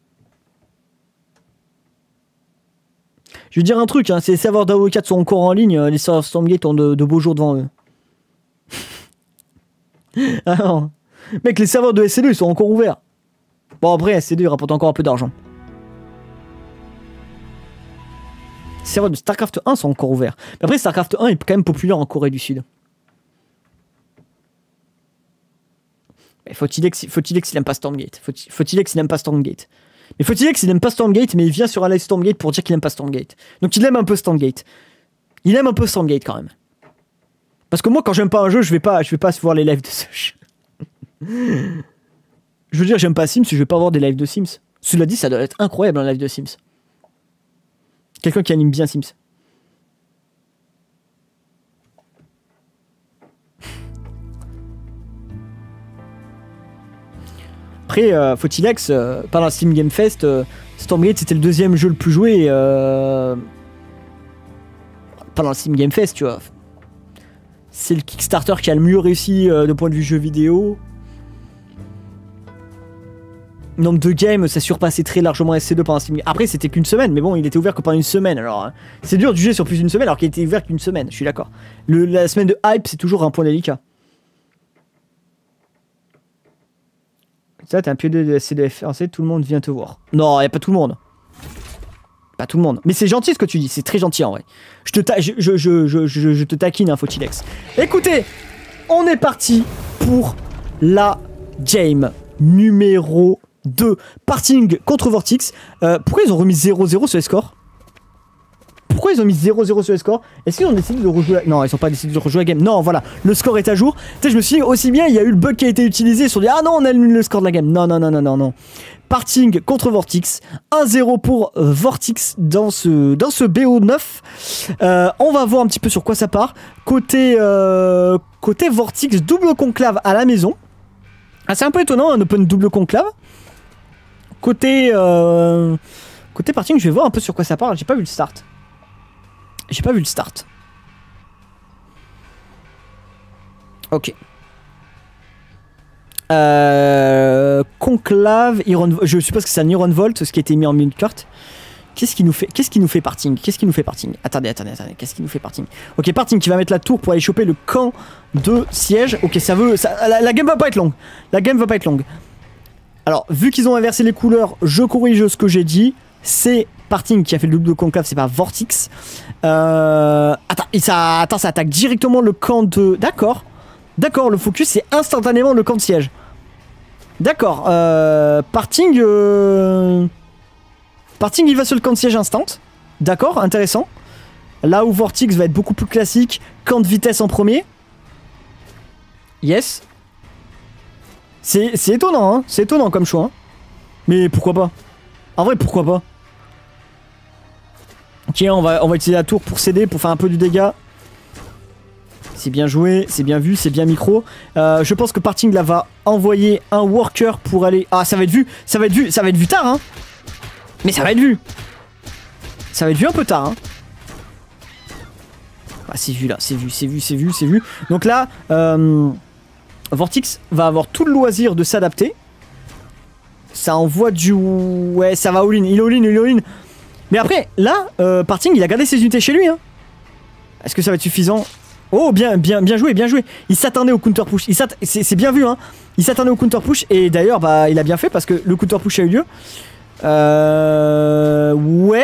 Je vais dire un truc, hein. Si les serveurs d'A O E quatre sont encore en ligne, les serveurs Stormgate ont de, de beaux jours devant eux. Ah non. Mec, les serveurs de S C deux, ils sont encore ouverts. Bon, après, S C deux, ils rapportent encore un peu d'argent. Les serveurs de StarCraft un sont encore ouverts. Mais après, StarCraft un est quand même populaire en Corée du Sud. Mais Fotilex, Fotilex, il aime pas Stormgate. Fotilex, il aime pas Stormgate. Mais Fotilex, il aime pas Stormgate, mais il vient sur un live Stormgate pour dire qu'il aime pas Stormgate. Donc il aime un peu Stormgate. Il aime un peu Stormgate quand même. Parce que moi, quand j'aime pas un jeu, je vais pas, je vais pas voir les lives de ce jeu. Je veux dire, j'aime pas Sims, je vais pas voir des lives de Sims. Cela dit, ça doit être incroyable un live de Sims. Quelqu'un qui anime bien Sims. Après, euh, Fotilex, euh, pendant la Steam Game Fest, euh, Stormgate c'était le deuxième jeu le plus joué euh, pendant la Steam Game Fest, tu vois. C'est le Kickstarter qui a le mieux réussi euh, de point de vue jeu vidéo. Nombre de games, ça surpassait très largement S C deux pendant Steam Game. Après, c'était qu'une semaine, mais bon, il était ouvert que pendant une semaine. Alors, hein, c'est dur de juger sur plus d'une semaine alors qu'il était ouvert qu'une semaine, je suis d'accord. La semaine de hype, c'est toujours un point délicat. Ça, t'es un pied de S C deux F R C, tout le monde vient te voir. Non, y a pas tout le monde. Pas tout le monde. Mais c'est gentil ce que tu dis, c'est très gentil en vrai. Je te, ta je, je, je, je, je, je te taquine, hein, Fotilex. Écoutez, on est parti pour la game numéro deux. Parting contre Vortix. Euh, pourquoi ils ont remis zéro zéro sur les scores? Pourquoi ils ont mis zéro zéro sur les scores? Est-ce qu'ils ont décidé de rejouer la... Non, ils ont pas décidé de rejouer la game. Non, voilà, le score est à jour. Tu sais, je me suis dit aussi bien, il y a eu le bug qui a été utilisé. Ils se sont dit, ah non, on a le score de la game. Non, non, non, non, non, non. Parting contre Vortix. un zéro pour Vortix dans ce, dans ce B O neuf. Euh, on va voir un petit peu sur quoi ça part. Côté, euh, côté Vortix, double conclave à la maison. Ah, c'est un peu étonnant, un open double conclave. Côté, euh, côté Parting, je vais voir un peu sur quoi ça part. J'ai pas vu le start. J'ai pas vu le start. Ok. Euh, conclave, Iron, je suppose que c'est un Iron Volt, ce qui a été mis en mute carte. Qu'est-ce qui nous fait, qu'est-ce qui nous fait Parting? Qu'est-ce qui nous fait Parting? Attendez, attendez, attendez. Qu'est-ce qui nous fait Parting? Ok, Parting qui va mettre la tour pour aller choper le camp de siège. Ok, ça veut, ça, la, la game va pas être longue. La game va pas être longue. Alors, vu qu'ils ont inversé les couleurs, je corrige ce que j'ai dit. C'est Parting qui a fait le double conclave, c'est pas Vortix. Euh, attends, et ça, attends, ça attaque directement le camp de... D'accord. D'accord, le focus, c'est instantanément le camp de siège. D'accord. Euh, Parting... Euh... Parting, il va sur le camp de siège instant. D'accord, intéressant. Là où Vortix va être beaucoup plus classique, camp de vitesse en premier. Yes. C'est étonnant, hein. C'est étonnant comme choix. Hein. Mais pourquoi pas? En vrai, pourquoi pas? Tiens, on va, on va utiliser la tour pour céder, pour faire un peu du dégât. C'est bien joué, c'est bien vu, c'est bien micro. Euh, je pense que Parting là va envoyer un worker pour aller... Ah, ça va être vu, ça va être vu, ça va être vu tard, hein. Mais ça va être vu. Ça va être vu un peu tard, hein. Ah, c'est vu là, c'est vu, c'est vu, c'est vu, c'est vu. Donc là, euh, Vortix va avoir tout le loisir de s'adapter. Ça envoie du... Ouais, ça va all-in, il all-in, il all-in. Mais après, là, euh, Parting, il a gardé ses unités chez lui. Hein. Est-ce que ça va être suffisant? Oh, bien, bien, bien joué, bien joué. Il s'attendait au counter push. C'est bien vu, hein. Il s'attendait au counter push. Et d'ailleurs, bah, il a bien fait parce que le counter push a eu lieu. Euh... Ouais.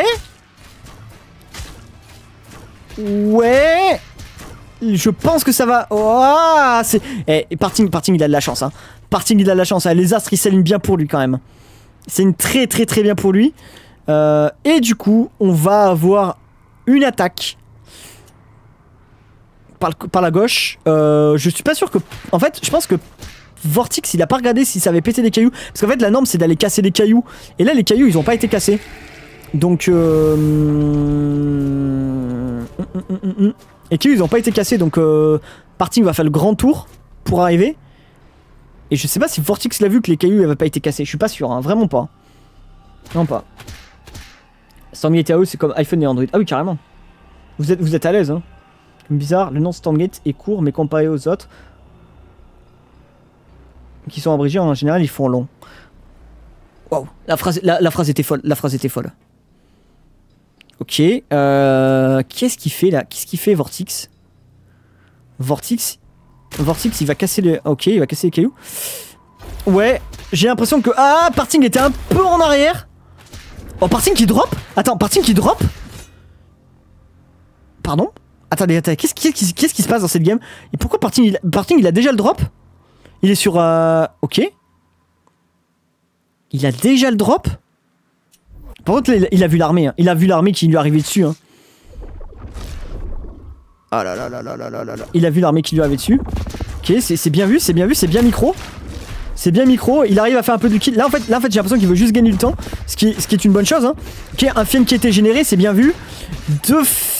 Ouais. Je pense que ça va... Oh, c'est... Eh, Parting, Parting, il a de la chance, hein. Parting, il a de la chance. Les astres, ils s'alignent bien pour lui, quand même. C'est une très, très, très bien pour lui. Euh, et du coup, on va avoir une attaque par, le, par la gauche. Euh, je suis pas sûr que... En fait, je pense que Vortix, il a pas regardé si ça avait pété des cailloux. Parce qu'en fait, la norme, c'est d'aller casser les cailloux. Et là, les cailloux, ils ont pas été cassés. Donc... Euh... Et cailloux, ils ont pas été cassés. Donc, euh... Parting va faire le grand tour pour arriver. Et je sais pas si Vortex l'a vu que les cailloux n'avaient pas été cassés. Je suis pas sûr, hein, vraiment pas. Non pas. Stormgate A O c'est comme iPhone et Android. Ah oui carrément. Vous êtes, vous êtes à l'aise hein. Bizarre, le nom Stormgate est court mais comparé aux autres qui sont abrégés en général ils font long. Waouh, la phrase, la, la phrase était folle, la phrase était folle. Ok, euh, qu'est-ce qu'il fait là? Qu'est-ce qu'il fait Vortex? Vortex, Vortex il va casser le... Ok, il va casser les cailloux. Ouais, j'ai l'impression que... Ah, Parting était un peu en arrière. Oh, Parting qui drop? Attends, Parting qui drop? Pardon? Attendez, attendez, qu'est-ce qui, qu'est-ce qui se passe dans cette game? Et pourquoi Parting il, Parting, il a déjà le drop? Il est sur... Euh... Ok. Il a déjà le drop? Par contre, il a vu l'armée. Hein. Il a vu l'armée qui lui est arrivée dessus. Hein. Ah là là là là là là là là. Il a vu l'armée qui lui est arrivée dessus. Ok, c'est bien vu, c'est bien vu, c'est bien micro. C'est bien micro. Il arrive à faire un peu de kill. Là, en fait, là, en fait j'ai l'impression qu'il veut juste gagner le temps. Ce qui est, ce qui est une bonne chose. Hein. Ok, un fiend qui a été généré, c'est bien vu. Deux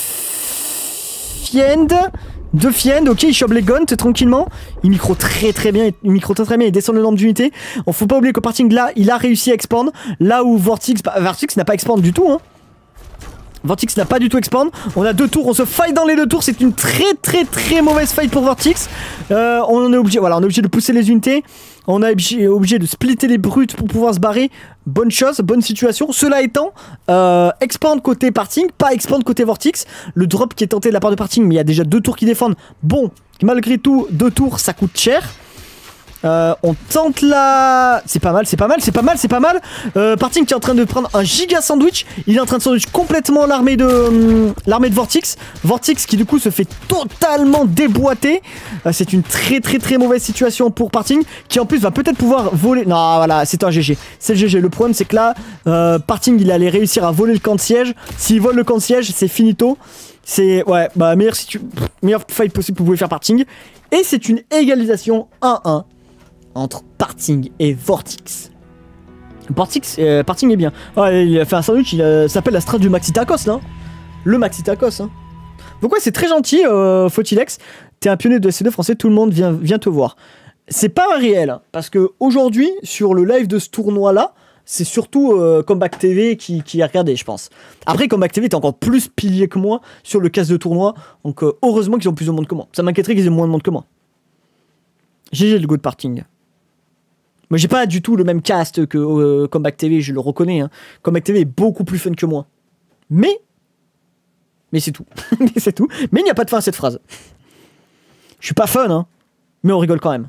fiend. Deux fiend. Ok, il chope les guns tranquillement. Il micro très très bien. Il micro très très bien. Il descend le nombre d'unités. On faut pas oublier que Parting là, il a réussi à expand. Là où Vortex, bah, Vortex n'a pas expand du tout. Hein. Vortex n'a pas du tout expand. On a deux tours, on se fight dans les deux tours. C'est une très très très mauvaise fight pour Vortex. Euh, on est obligé, voilà, on est obligé de pousser les unités. On est obligé, obligé de splitter les brutes pour pouvoir se barrer. Bonne chose, bonne situation. Cela étant, euh, expand côté Parting, pas expand côté Vortex. Le drop qui est tenté de la part de Parting, mais il y a déjà deux tours qui défendent. Bon, malgré tout, deux tours, ça coûte cher. Euh, on tente là. C'est pas mal, c'est pas mal, c'est pas mal, c'est pas mal. Euh, Parting qui est en train de prendre un giga sandwich. Il est en train de sandwich complètement l'armée de hum, l'armée de Vortex. Vortex qui du coup se fait totalement déboîter. Euh, c'est une très très très mauvaise situation pour Parting. Qui en plus va peut-être pouvoir voler. Non voilà, c'est un G G. C'est le G G. Le problème c'est que là, euh, Parting il allait réussir à voler le camp de siège. S'il vole le camp de siège, c'est finito. C'est ouais, bah meilleure, situ... meilleure fight possible que vous pouvez faire Parting. Et c'est une égalisation un un. Entre Parting et Vortex. Vortex, euh, Parting est bien. Ouais, il a fait un sandwich, il euh, s'appelle la strat du Maxi Tacos là. Le Maxi Tacos. Hein. Donc ouais, c'est très gentil, euh, Fotilex. T'es un pionnier de S C deux français, tout le monde vient, vient te voir. C'est pas un réel, hein, parce que aujourd'hui, sur le live de ce tournoi là, c'est surtout euh, Comeback T V qui, qui a regardé, je pense. Après, Comeback T V est encore plus pilier que moi sur le casse de tournoi, donc euh, heureusement qu'ils ont plus de monde que moi. Ça m'inquiéterait qu'ils aient moins de monde que moi. G G le go de Parting. Moi j'ai pas du tout le même cast que euh, Comeback T V, je le reconnais. Hein. Comeback T V est beaucoup plus fun que moi. Mais... Mais c'est tout. Mais c'est tout. Mais il n'y a pas de fin à cette phrase. Je suis pas fun, hein. Mais on rigole quand même.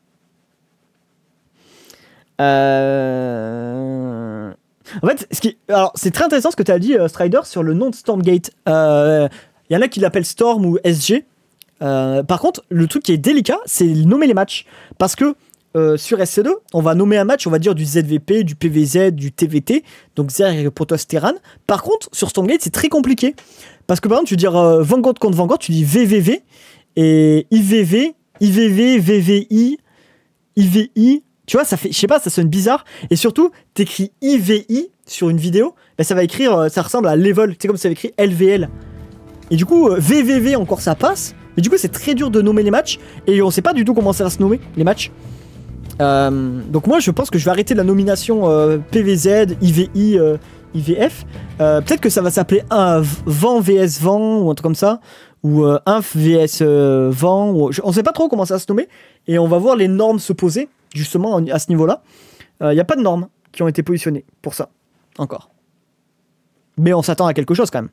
Euh... En fait, ce qui... alors c'est très intéressant ce que tu as dit, euh, Strider, sur le nom de Stormgate. Il euh, y en a qui l'appellent Storm ou S G. Euh, par contre, le truc qui est délicat, c'est nommer les matchs. Parce que Euh, sur S C deux, on va nommer un match, on va dire du Z V P, du P V Z, du T V T, donc Zerg Protoss Terran. Par contre, sur Stormgate, c'est très compliqué. Parce que par exemple, tu veux dire euh, Vanguard contre Vanguard, tu dis V V V, et I V V, I V V, V V I, I V I. Tu vois, ça fait, je sais pas, ça sonne bizarre. Et surtout, t'écris I V I sur une vidéo, ben ça va écrire, ça ressemble à level, tu sais, comme ça va écrit L V L. Et du coup, euh, V V V encore ça passe, mais du coup, c'est très dur de nommer les matchs, et on sait pas du tout comment ça va se nommer, les matchs. Euh, donc moi je pense que je vais arrêter la nomination euh, P V Z, I V I, euh, I V F. Euh, Peut-être que ça va s'appeler un vent V S vent ou un truc comme ça, ou euh, inf V S euh, vent. Ou... On sait pas trop comment ça va se nommer, et on va voir les normes se poser justement à ce niveau-là. Il euh, n'y a pas de normes qui ont été positionnées pour ça encore, mais on s'attend à quelque chose quand même.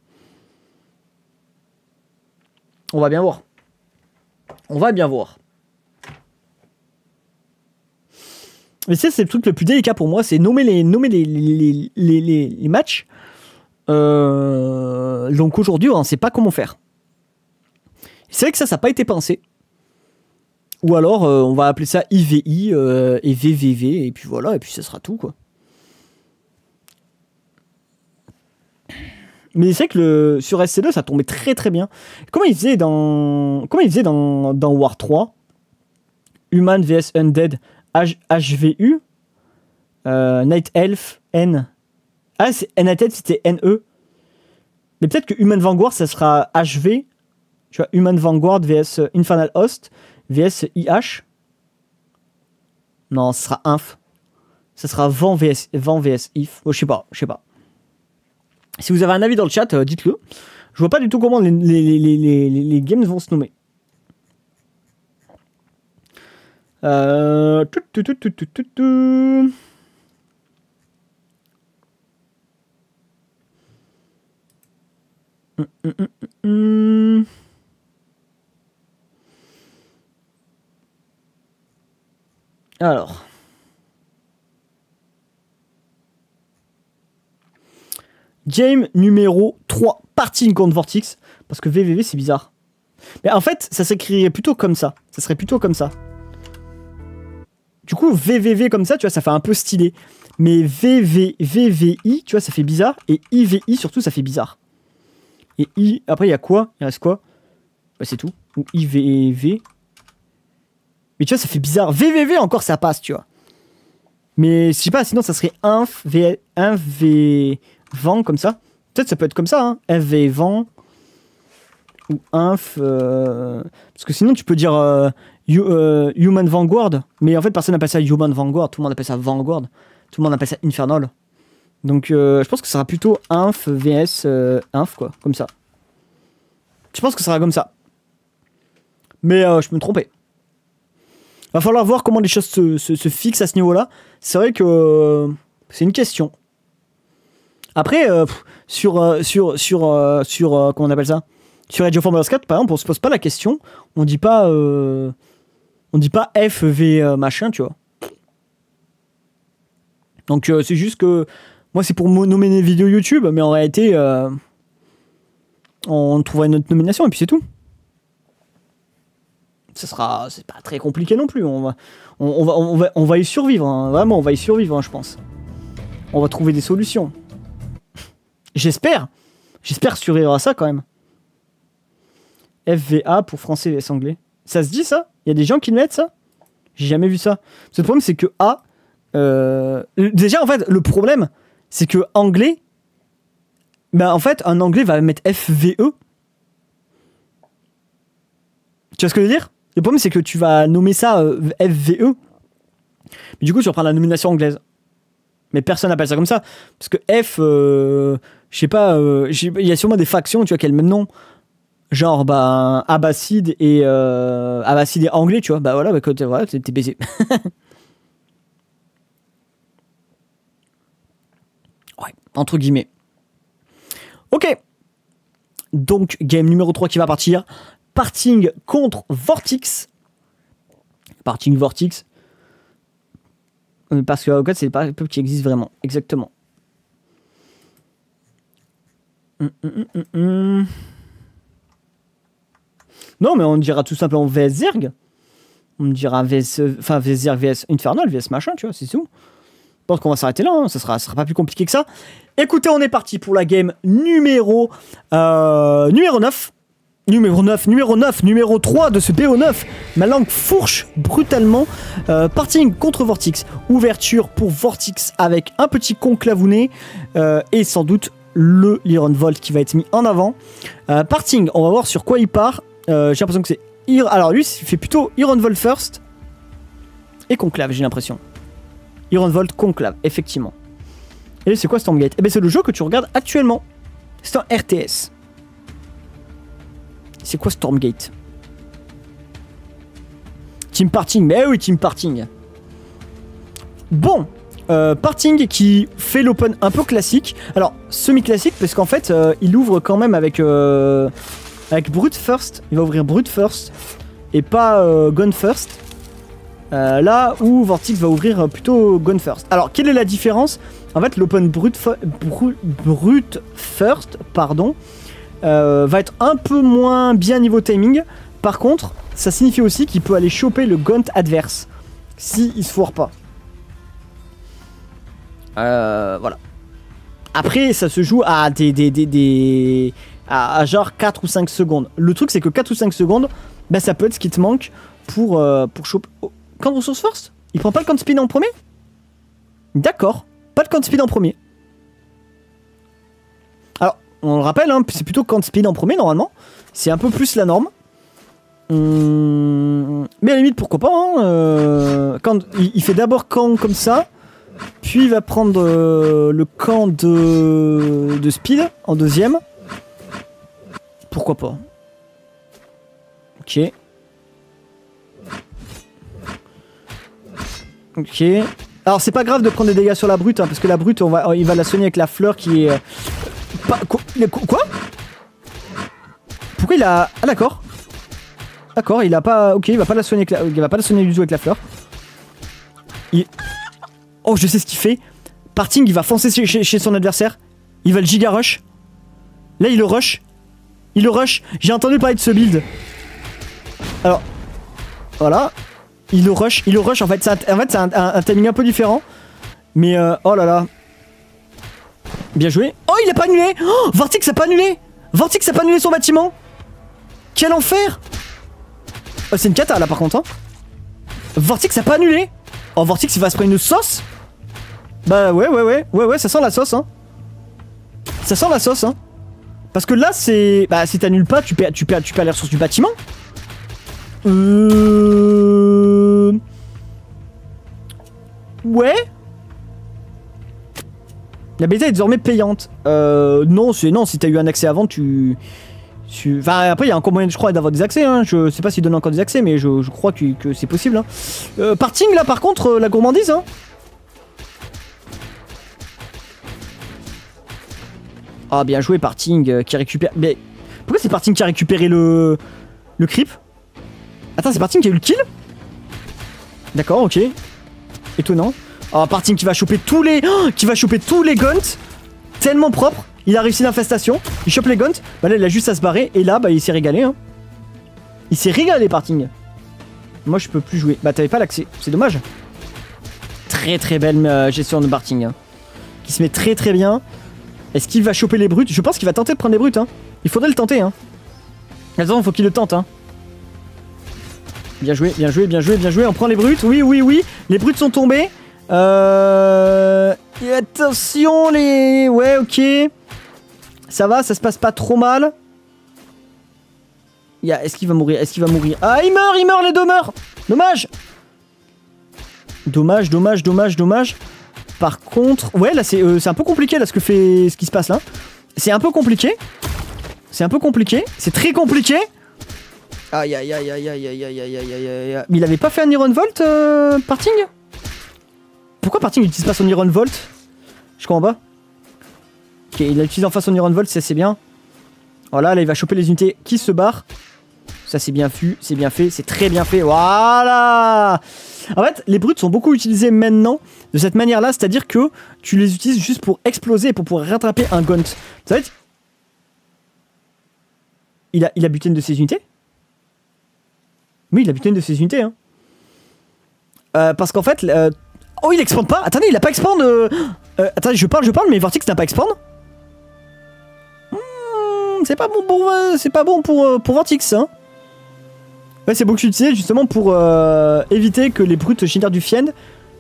On va bien voir. On va bien voir. Mais ça, c'est le truc le plus délicat pour moi, c'est nommer les, nommer les, les, les, les, les matchs. Euh, donc aujourd'hui, on ne sait pas comment faire. C'est vrai que ça, ça n'a pas été pensé. Ou alors, euh, on va appeler ça I V I euh, et V V V, et puis voilà, et puis ça sera tout, quoi. Mais c'est vrai que le, sur S C deux, ça tombait très très bien. Comment il faisait dans, comment il faisait dans, dans War trois? Human vs Undead. H V U, euh, Night Elf, N. Ah, Night Elf c'était N E. Mais peut-être que Human Vanguard ça sera H V. Tu vois, Human Vanguard vs Infernal Host vs I H. Non, ce sera inf. Ça sera vent vs, vent vs if. Oh, je sais pas, je sais pas. Si vous avez un avis dans le chat, euh, dites-le. Je vois pas du tout comment les, les, les, les, les, les games vont se nommer. Euh... Tout, tout, tout, tout, tout, tout, tout. Hum, hum, hum, hum. Alors. Game numéro trois. Parting contre Vortix. Parce que V V V, c'est bizarre. Mais en fait, ça s'écrirait plutôt comme ça. Ça serait plutôt comme ça. Du coup, V V V comme ça, tu vois, ça fait un peu stylé. Mais V V V I, tu vois, ça fait bizarre. Et I V I, surtout, ça fait bizarre. Et I... Après, il y a quoi? Il reste quoi? Bah, c'est tout. Ou I V V. Mais tu vois, ça fait bizarre. V V V, encore, ça passe, tu vois. Mais, je sais pas, sinon, ça serait inf, V, un V... Vent, comme ça. Peut-être ça peut être comme ça, hein. F V vent. Ou inf... Euh... Parce que sinon, tu peux dire... Euh... You, euh, Human Vanguard, mais en fait personne n'appelle ça Human Vanguard, tout le monde appelle ça Vanguard, tout le monde appelle ça Infernal. Donc euh, je pense que ça sera plutôt inf vs euh, inf quoi, comme ça. Je pense que ça sera comme ça. Mais euh, je peux me tromper. Va falloir voir comment les choses se, se, se fixent à ce niveau-là. C'est vrai que euh, c'est une question. Après, euh, pff, sur, euh, sur, sur, euh, sur euh, comment on appelle ça, sur Age of Empires quatre, par exemple, on se pose pas la question. On dit pas... Euh, On dit pas F, V, euh, machin, tu vois. Donc, euh, c'est juste que... Moi, c'est pour nommer des vidéos YouTube, mais en réalité, euh, on trouvera une autre nomination, et puis c'est tout. Ça sera... C'est pas très compliqué non plus. On va, on, on va, on va, on va y survivre, hein. Vraiment, on va y survivre, hein, je pense. On va trouver des solutions. J'espère. J'espère survivre à ça, quand même. F V A pour français vs anglais. Ça se dit, ça? Il y a des gens qui le mettent, ça? J'ai jamais vu ça. Le problème, c'est que A... Euh, déjà, en fait, le problème, c'est que anglais... Ben, en fait, un anglais va mettre F V E. Tu vois ce que je veux dire? Le problème, c'est que tu vas nommer ça euh, F V E. Mais du coup, tu vas prendre la nomination anglaise. Mais personne n'appelle ça comme ça. Parce que F... Euh, je sais pas... Euh, il y a sûrement des factions, tu vois, qui ont le même nom. Genre, bah, Abbasside et, euh, Abbasside et anglais, tu vois. Bah voilà, bah, quand, voilà t'es baisé. Ouais, entre guillemets. Ok. Donc, game numéro trois qui va partir. Parting contre Vortix. Parting Vortix. Parce que, en fait, c'est pas un peuple qui existe vraiment. Exactement. Hum, hum, hum, hum. Non, mais on dira tout simplement V S Zerg. On dira V S, enfin V S Zerg, V S Infernal, V S machin, tu vois, c'est tout. Je pense qu'on va s'arrêter là, hein. Ça sera, ça sera pas plus compliqué que ça. Écoutez, on est parti pour la game numéro, euh, numéro neuf. Numéro neuf, numéro neuf, numéro trois de ce B O neuf. Ma langue fourche brutalement. Euh, parting contre Vortix. Ouverture pour Vortix avec un petit conclavounet euh, et sans doute le Lyron Volt qui va être mis en avant. Euh, parting, on va voir sur quoi il part. Euh, j'ai l'impression que c'est... Ir... Alors lui, il fait plutôt Iron Volt first et Conclave, j'ai l'impression. Iron Volt, Conclave, effectivement. Et c'est quoi Stormgate? Eh ben c'est le jeu que tu regardes actuellement. C'est un R T S. C'est quoi Stormgate? Team Parting, mais oui, Team Parting. Bon, euh, Parting qui fait l'open un peu classique. Alors, semi-classique, parce qu'en fait, euh, il ouvre quand même avec... Euh... Avec Brute First, il va ouvrir Brute First et pas euh, Gun First. Euh, là où Vortix va ouvrir plutôt Gun First. Alors, quelle est la différence? En fait, l'Open Brute, Brute, Brute First pardon, euh, va être un peu moins bien niveau timing. Par contre, ça signifie aussi qu'il peut aller choper le Gaunt adverse si il se foire pas. Euh, voilà. Après, ça se joue à des... des, des, des À, à genre quatre ou cinq secondes. Le truc, c'est que quatre ou cinq secondes, bah, ça peut être ce qui te manque pour, euh, pour choper... Oh, camp de ressources force? Il prend pas le camp de speed en premier? D'accord, pas de camp de speed en premier. Alors, on le rappelle, hein, c'est plutôt camp de speed en premier, normalement. C'est un peu plus la norme. Hum, mais à la limite, pourquoi pas, hein, euh, quand, il, il fait d'abord camp comme ça, puis il va prendre euh, le camp de, de speed en deuxième. Pourquoi pas. Ok. Ok. Alors c'est pas grave de prendre des dégâts sur la brute, hein, parce que la brute, on va, il va la soigner avec la fleur qui est... Euh, pas, quoi, quoi? Pourquoi il a... Ah d'accord. D'accord, il a pas... Ok, il va pas la soigner avec la... Il va pas la soigner du tout avec la fleur. Il... Oh, je sais ce qu'il fait. Parting, il va foncer chez, chez, chez son adversaire. Il va le giga rush. Là, il le rush. Il le rush. J'ai entendu parler de ce build. Alors, voilà. Il le rush. Il le rush. En fait, c'est un, en fait, un, un, un timing un peu différent. Mais, euh, oh là là. Bien joué. Oh, il a pas annulé. Oh, Vortex a pas annulé. Vortex a pas annulé son bâtiment. Quel enfer. Oh, c'est une cata là par contre. Hein. Vortex a pas annulé. Oh, Vortex il va se prendre une sauce. Bah ouais, ouais, ouais. Ouais, ouais, ça sent la sauce. Hein. Ça sent la sauce. Hein. Parce que là, c'est... Bah, si t'annules pas, tu perds, tu perds, tu perds les ressources du bâtiment. Euh... Ouais. La bêta est désormais payante. Euh... Non, c'est... Non, si t'as eu un accès avant, tu... tu... Enfin, après, il y a encore moyen, je crois, d'avoir des accès. Hein. Je sais pas s'il donne encore des accès, mais je, je crois que, que c'est possible. Hein. Euh, parting, là, par contre, euh, la gourmandise, hein. Ah, bien joué, Parting euh, qui récupère... Mais pourquoi c'est Parting qui a récupéré le... Le creep? Attends, c'est Parting qui a eu le kill? D'accord, ok. Étonnant. Ah, Parting qui va choper tous les... Oh, qui va choper tous les guns. Tellement propre. Il a réussi l'infestation. Il chope les guns. Bah là, il a juste à se barrer. Et là, bah, il s'est régalé. Hein. Il s'est régalé, Parting. Moi, je peux plus jouer. Bah, t'avais pas l'accès. C'est dommage. Très, très belle euh, gestion de Parting. Hein. Qui se met très, très bien. Est-ce qu'il va choper les brutes? Je pense qu'il va tenter de prendre les brutes. Hein. Il faudrait le tenter. Hein. Attends, faut qu'il le tente. Hein. Bien joué, bien joué, bien joué, bien joué. On prend les brutes. Oui, oui, oui. Les brutes sont tombées. Euh... Et attention, les... Ouais, ok. Ça va, ça se passe pas trop mal. A... Est-ce qu'il va mourir? Est-ce qu'il va mourir? Ah, il meurt, il meurt, les deux meurent. Dommage. Dommage, dommage, dommage, dommage. Par contre... Ouais, là, c'est euh, un peu compliqué, là, ce que fait... ce qui se passe, là. C'est un peu compliqué. C'est un peu compliqué. C'est très compliqué. Aïe, aïe, aïe, aïe, aïe, aïe, aïe, aïe, aïe, aïe, aïe. Mais il avait pas fait un Iron Volt, euh, Parting? Pourquoi Parting n'utilise pas son Iron Volt? Je comprends pas. Ok, il a utilisé enfin son Iron Volt, ça c'est bien. Voilà, là il va choper les unités qui se barrent. Ça c'est bien vu, c'est bien fait, c'est très bien fait. Voilà. En fait, les brutes sont beaucoup utilisées maintenant de cette manière-là, c'est-à-dire que tu les utilises juste pour exploser et pour pouvoir rattraper un gaunt. Ça va être... Il a, il a buté une de ses unités? Oui, il a buté une de ses unités. Hein. Euh, parce qu'en fait... Euh... Oh, il expande pas. Attendez, il a pas expand. Euh... Euh, attendez, je parle, je parle, mais Vortex n'a pas expand. Hmm, c'est pas bon pour, euh, c'est pas bon pour, euh, pour Vortex. Hein. Ouais, c'est beaucoup utilisé justement pour euh, éviter que les brutes génèrent du fiend.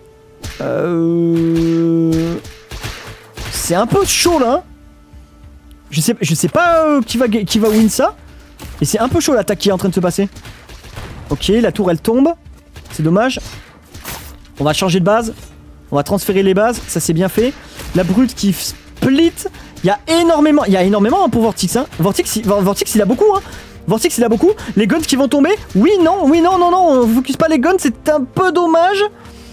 Euh... C'est un peu chaud là. Hein. Je sais, je sais pas euh, qui va, qui va win ça. Et c'est un peu chaud l'attaque qui est en train de se passer. Ok, la tour elle tombe. C'est dommage. On va changer de base. On va transférer les bases. Ça c'est bien fait. La brute qui split. Il y a énormément. Il y a énormément hein, pour Vortex. Hein. Vortex, il, Vortex il a beaucoup. Hein. Vortex il a beaucoup. Les guns qui vont tomber. Oui, non, oui, non, non, non. On focus pas les guns. C'est un peu dommage.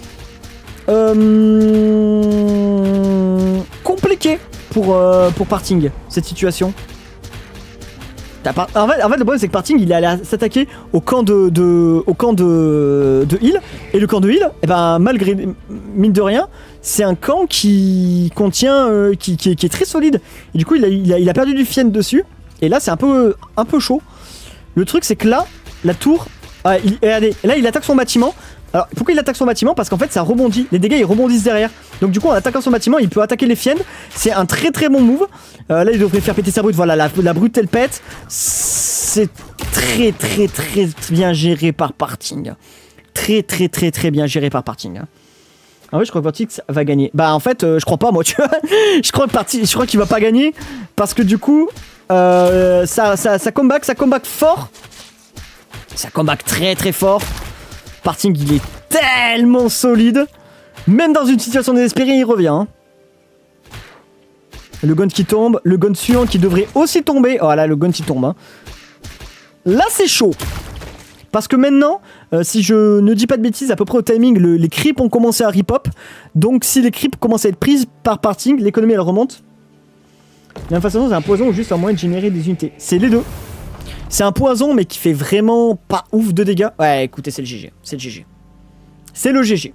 Euh... Compliqué pour, euh, pour Parting cette situation. En fait, en fait, le problème c'est que Parting il est allé s'attaquer au camp de, de au camp de, de heal. Et le camp de heal, et eh ben malgré mine de rien, c'est un camp qui contient euh, qui, qui, qui est très solide. Et du coup il a, il a, il a perdu du fiend dessus. Et là c'est un peu un peu chaud. Le truc c'est que là la tour, ah, il, regardez, là il attaque son bâtiment. Alors pourquoi il attaque son bâtiment? Parce qu'en fait ça rebondit, les dégâts ils rebondissent derrière. Donc du coup en attaquant son bâtiment il peut attaquer les fiends. C'est un très très bon move. euh, Là il devrait faire péter sa brute, voilà la, la brute elle pète. C'est très très très bien géré par Parting. Très très très très bien géré par Parting. Ah oui je crois que Vortex va gagner. Bah en fait euh, je crois pas moi tu vois. Je crois que Parting, je crois qu'il va pas gagner. Parce que du coup euh, ça, ça, ça comeback, ça comeback fort. C'est un comeback très très fort. Parting, il est tellement solide. Même dans une situation désespérée, il revient. Hein. Le gun qui tombe, le gun suivant qui devrait aussi tomber. Oh là, le gun qui tombe. Hein. Là, c'est chaud. Parce que maintenant, euh, si je ne dis pas de bêtises, à peu près au timing, le, les creeps ont commencé à rip-hop. Donc si les creeps commencent à être prises par Parting, l'économie elle remonte. De la façon, c'est un poison ou juste un moyen de générer des unités. C'est les deux. C'est un poison mais qui fait vraiment pas ouf de dégâts. Ouais, écoutez, c'est le G G. C'est le G G. C'est le G G.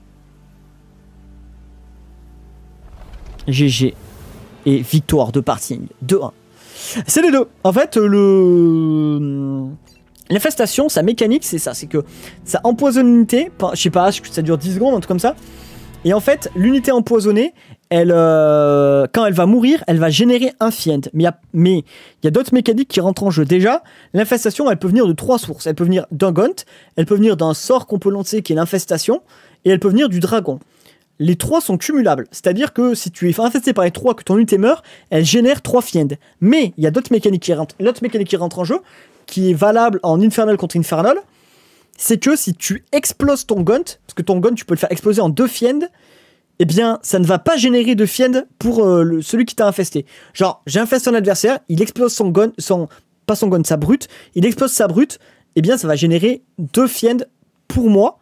G G. Et victoire de Parting. deux un. C'est les deux. En fait, le... L'infestation, sa mécanique, c'est ça. C'est que ça empoisonne l'unité. Je sais pas, ça dure dix secondes, un truc comme ça. Et en fait, l'unité empoisonnée, elle, euh, quand elle va mourir, elle va générer un fiend. Mais il y a, a d'autres mécaniques qui rentrent en jeu. Déjà, l'infestation, elle peut venir de trois sources. Elle peut venir d'un gaunt, elle peut venir d'un sort qu'on peut lancer qui est l'infestation, et elle peut venir du dragon. Les trois sont cumulables. C'est-à-dire que si tu es infesté par les trois, que ton unité meurt, elle génère trois fiends. Mais il y a d'autres mécaniques qui rentrent. L'autre mécanique qui rentre en jeu, qui est valable en Infernal contre Infernal, c'est que si tu exploses ton gaunt, parce que ton gaunt tu peux le faire exploser en deux fiends, eh bien ça ne va pas générer de fiends pour euh, le, celui qui t'a infesté. Genre, j'infeste un adversaire, il explose son gaunt, son, pas son gaunt, sa brute, il explose sa brute, eh bien ça va générer deux fiends pour moi.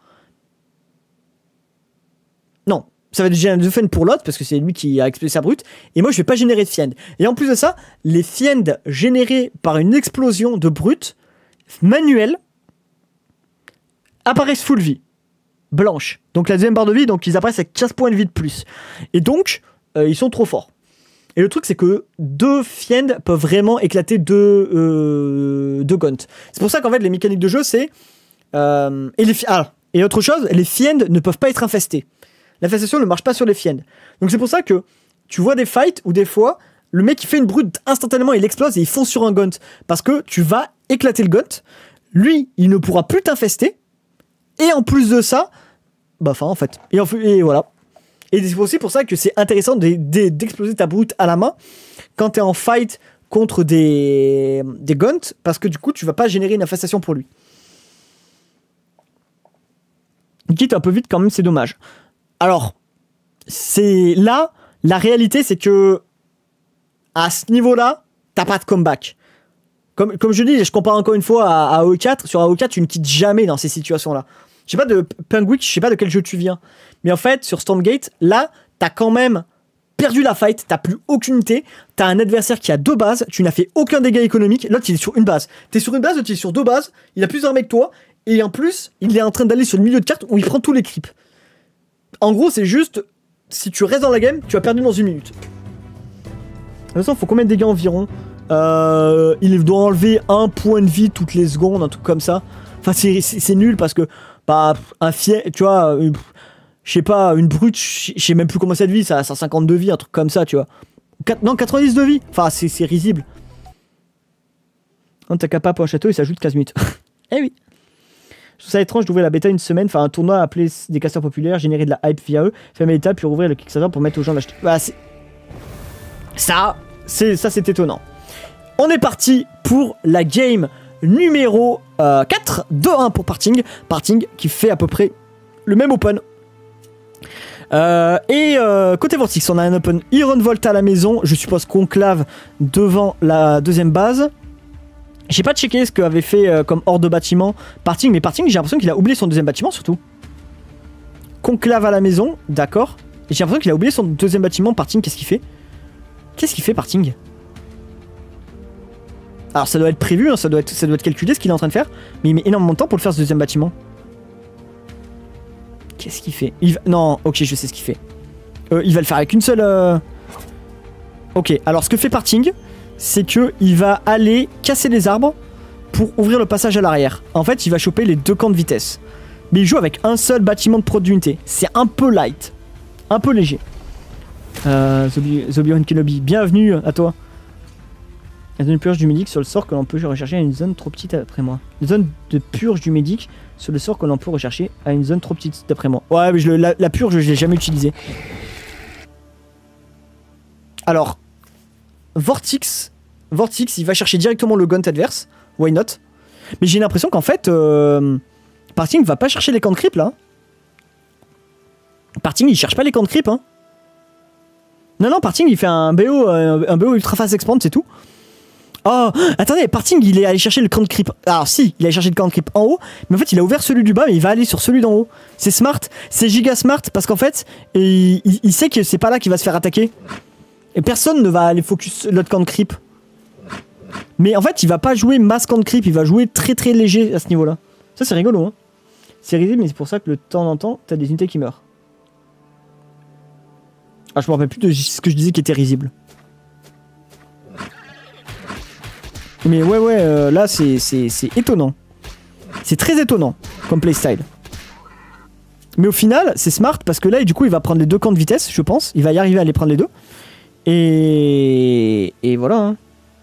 Non, ça va générer deux fiends pour l'autre, parce que c'est lui qui a explosé sa brute, et moi je vais pas générer de fiends. Et en plus de ça, les fiends générés par une explosion de brute manuelle apparaissent full vie, blanche. Donc la deuxième barre de vie, donc ils apparaissent avec quinze points de vie de plus. Et donc, euh, ils sont trop forts. Et le truc, c'est que deux fiends peuvent vraiment éclater deux, euh, deux gaunt. C'est pour ça qu'en fait, les mécaniques de jeu, c'est... Euh, et, les ah, et autre chose, les fiends ne peuvent pas être infestés. L'infestation ne marche pas sur les fiends. Donc c'est pour ça que tu vois des fights où des fois, le mec il fait une brute instantanément, il explose et il fonce sur un gaunt. Parce que tu vas éclater le gaunt, lui, il ne pourra plus t'infester. Et en plus de ça, bah enfin en fait, et, en, et voilà. Et c'est aussi pour ça que c'est intéressant d'exploser ta brute à la main quand t'es en fight contre des, des gaunts, parce que du coup tu vas pas générer une infestation pour lui. Il quitte un peu vite quand même, c'est dommage. Alors, c'est là, la réalité c'est que à ce niveau-là, t'as pas de comeback. Comme, comme je dis, je compare encore une fois à, à A O E quatre. Sur A O E quatre, tu ne quittes jamais dans ces situations-là. Je sais pas de Penguic, je sais pas de quel jeu tu viens. Mais en fait, sur Stormgate, là, t'as quand même perdu la fight, t'as plus aucune unité, t'as un adversaire qui a deux bases, tu n'as fait aucun dégât économique, l'autre il est sur une base. T'es sur une base, l'autre il est sur deux bases, il a plus d'armées que toi, et en plus, il est en train d'aller sur le milieu de carte où il prend tous les creeps. En gros, c'est juste, si tu restes dans la game, tu as perdu dans une minute. De toute façon, il faut combien de dégâts environ? Euh, il doit enlever un point de vie toutes les secondes, un truc comme ça. Enfin, c'est nul parce que, bah, un fier, tu vois, euh, je sais pas, une brute, je sais même plus comment ça de vie, ça a cent cinquante de vie, un truc comme ça, tu vois. quatre, non, quatre-vingt-dix de vie. Enfin, c'est risible. On t'a capable pour un château, il s'ajoute quinze minutes. Eh oui. Je trouve ça étrange d'ouvrir la bêta une semaine, faire un tournoi, appeler des casteurs populaires, générer de la hype via eux, fermer l'état, puis rouvrir le Kickstarter pour mettre aux gens d'acheter. Bah, c'est. Ça, c'est ça, c'est étonnant. On est parti pour la game numéro euh, quatre, deux un pour Parting. Parting qui fait à peu près le même open. Euh, et euh, côté Vortex, on a un open Iron Volt à la maison. Je suppose Conclave devant la deuxième base. J'ai pas checké ce qu'avait fait euh, comme hors de bâtiment Parting, mais Parting, j'ai l'impression qu'il a oublié son deuxième bâtiment surtout. Conclave à la maison, d'accord. Et j'ai l'impression qu'il a oublié son deuxième bâtiment. Parting, qu'est-ce qu'il fait? Qu'est-ce qu'il fait, Parting? Alors ça doit être prévu, hein, ça, doit être, ça doit être calculé ce qu'il est en train de faire. Mais il met énormément de temps pour le faire ce deuxième bâtiment. Qu'est-ce qu'il fait? il va... Non, ok, je sais ce qu'il fait. Euh, il va le faire avec une seule... Euh... Ok, alors ce que fait Parting, c'est que il va aller casser les arbres pour ouvrir le passage à l'arrière. En fait, il va choper les deux camps de vitesse. Mais il joue avec un seul bâtiment de prod d'unité. C'est un peu light. Un peu léger. Euh, Zobion Kenobi, bienvenue à toi. La zone de purge du médic sur le sort que l'on peut rechercher à une zone trop petite d'après moi. Une zone de purge du médic sur le sort que l'on peut rechercher à une zone trop petite d'après moi. Ouais, mais je, la, la purge, je l'ai jamais utilisée. Alors, Vortex, Vortex, il va chercher directement le gaunt adverse. Why not? Mais j'ai l'impression qu'en fait, euh, Parting va pas chercher les camps de creep là. Parting il cherche pas les camps de creep hein. Non non, Parting il fait un B O, euh, un B O ultra fast expand, c'est tout. Oh, attendez, Parting il est allé chercher le camp de creep. Alors si, il a allé chercher le camp de creep en haut, mais en fait il a ouvert celui du bas, mais il va aller sur celui d'en haut. C'est smart, c'est giga smart parce qu'en fait, il, il, il sait que c'est pas là qu'il va se faire attaquer. Et personne ne va aller focus l'autre camp de creep. Mais en fait, il va pas jouer masse camp de creep, il va jouer très très léger à ce niveau-là. Ça c'est rigolo hein. C'est risible, mais c'est pour ça que de temps en temps, t'as des unités qui meurent. Ah, je me rappelle plus de ce que je disais qui était risible. Mais ouais, ouais, euh, là, c'est étonnant. C'est très étonnant, comme playstyle. Mais au final, c'est smart, parce que là, du coup, il va prendre les deux camps de vitesse, je pense. Il va y arriver à les prendre les deux. Et... Et voilà, hein.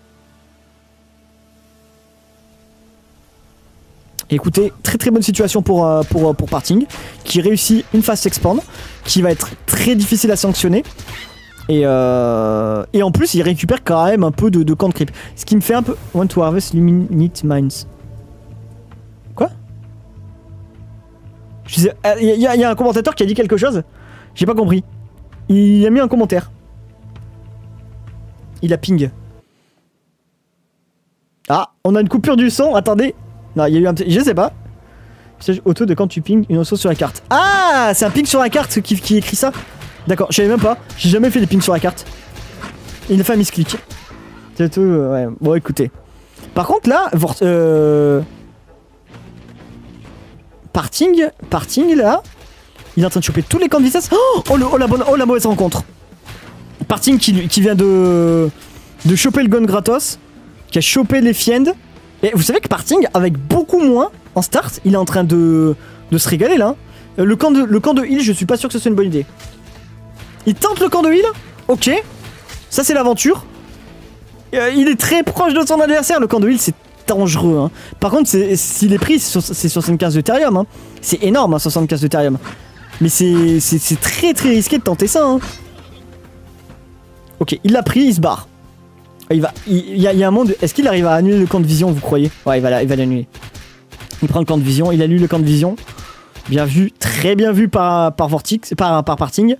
Écoutez, très très bonne situation pour, euh, pour, pour Parting, qui réussit une fast expand, qui va être très difficile à sanctionner. Et, euh, et en plus, il récupère quand même un peu de, de camp de creep. Ce qui me fait un peu... Want to harvest Luminite Mines. Quoi? Il y, y, y a un commentateur qui a dit quelque chose. J'ai pas compris. Il a mis un commentaire. Il a ping. Ah, on a une coupure du son. Attendez. Non, il y a eu un petit... Je sais pas. Message auto de quand tu ping une ressource sur la carte. Ah, c'est un ping sur la carte qui, qui écrit ça. D'accord, je savais même pas. J'ai jamais fait des pings sur la carte. Il a fait un misclick. C'est tout, euh, ouais. Bon, écoutez. Par contre, là, euh... Parting, Parting, là, il est en train de choper tous les camps de vitesse. Oh, oh, le, oh, la, bonne, oh la mauvaise rencontre. Parting qui, qui vient de, de choper le gun gratos, qui a chopé les fiends. Et vous savez que Parting, avec beaucoup moins en start, il est en train de, de se régaler là. Le camp de, le camp de heal, je suis pas sûr que ce soit une bonne idée. Il tente le camp de heal. Ok. Ça, c'est l'aventure. Euh, il est très proche de son adversaire. Le camp de heal, c'est dangereux. Hein. Par contre, s'il est pris, c'est soixante-quinze de thérium. Hein. C'est énorme, hein, soixante-quinze de thérium. Mais c'est très très risqué de tenter ça. Hein. Ok, il l'a pris, il se barre. Il va, il, il, y a, il y a un monde. Est-ce qu'il arrive à annuler le camp de vision, vous croyez? Ouais, il va l'annuler. Il prend le camp de vision, il annule le camp de vision. Bien vu, très bien vu par, par Vortex, par, par Parting.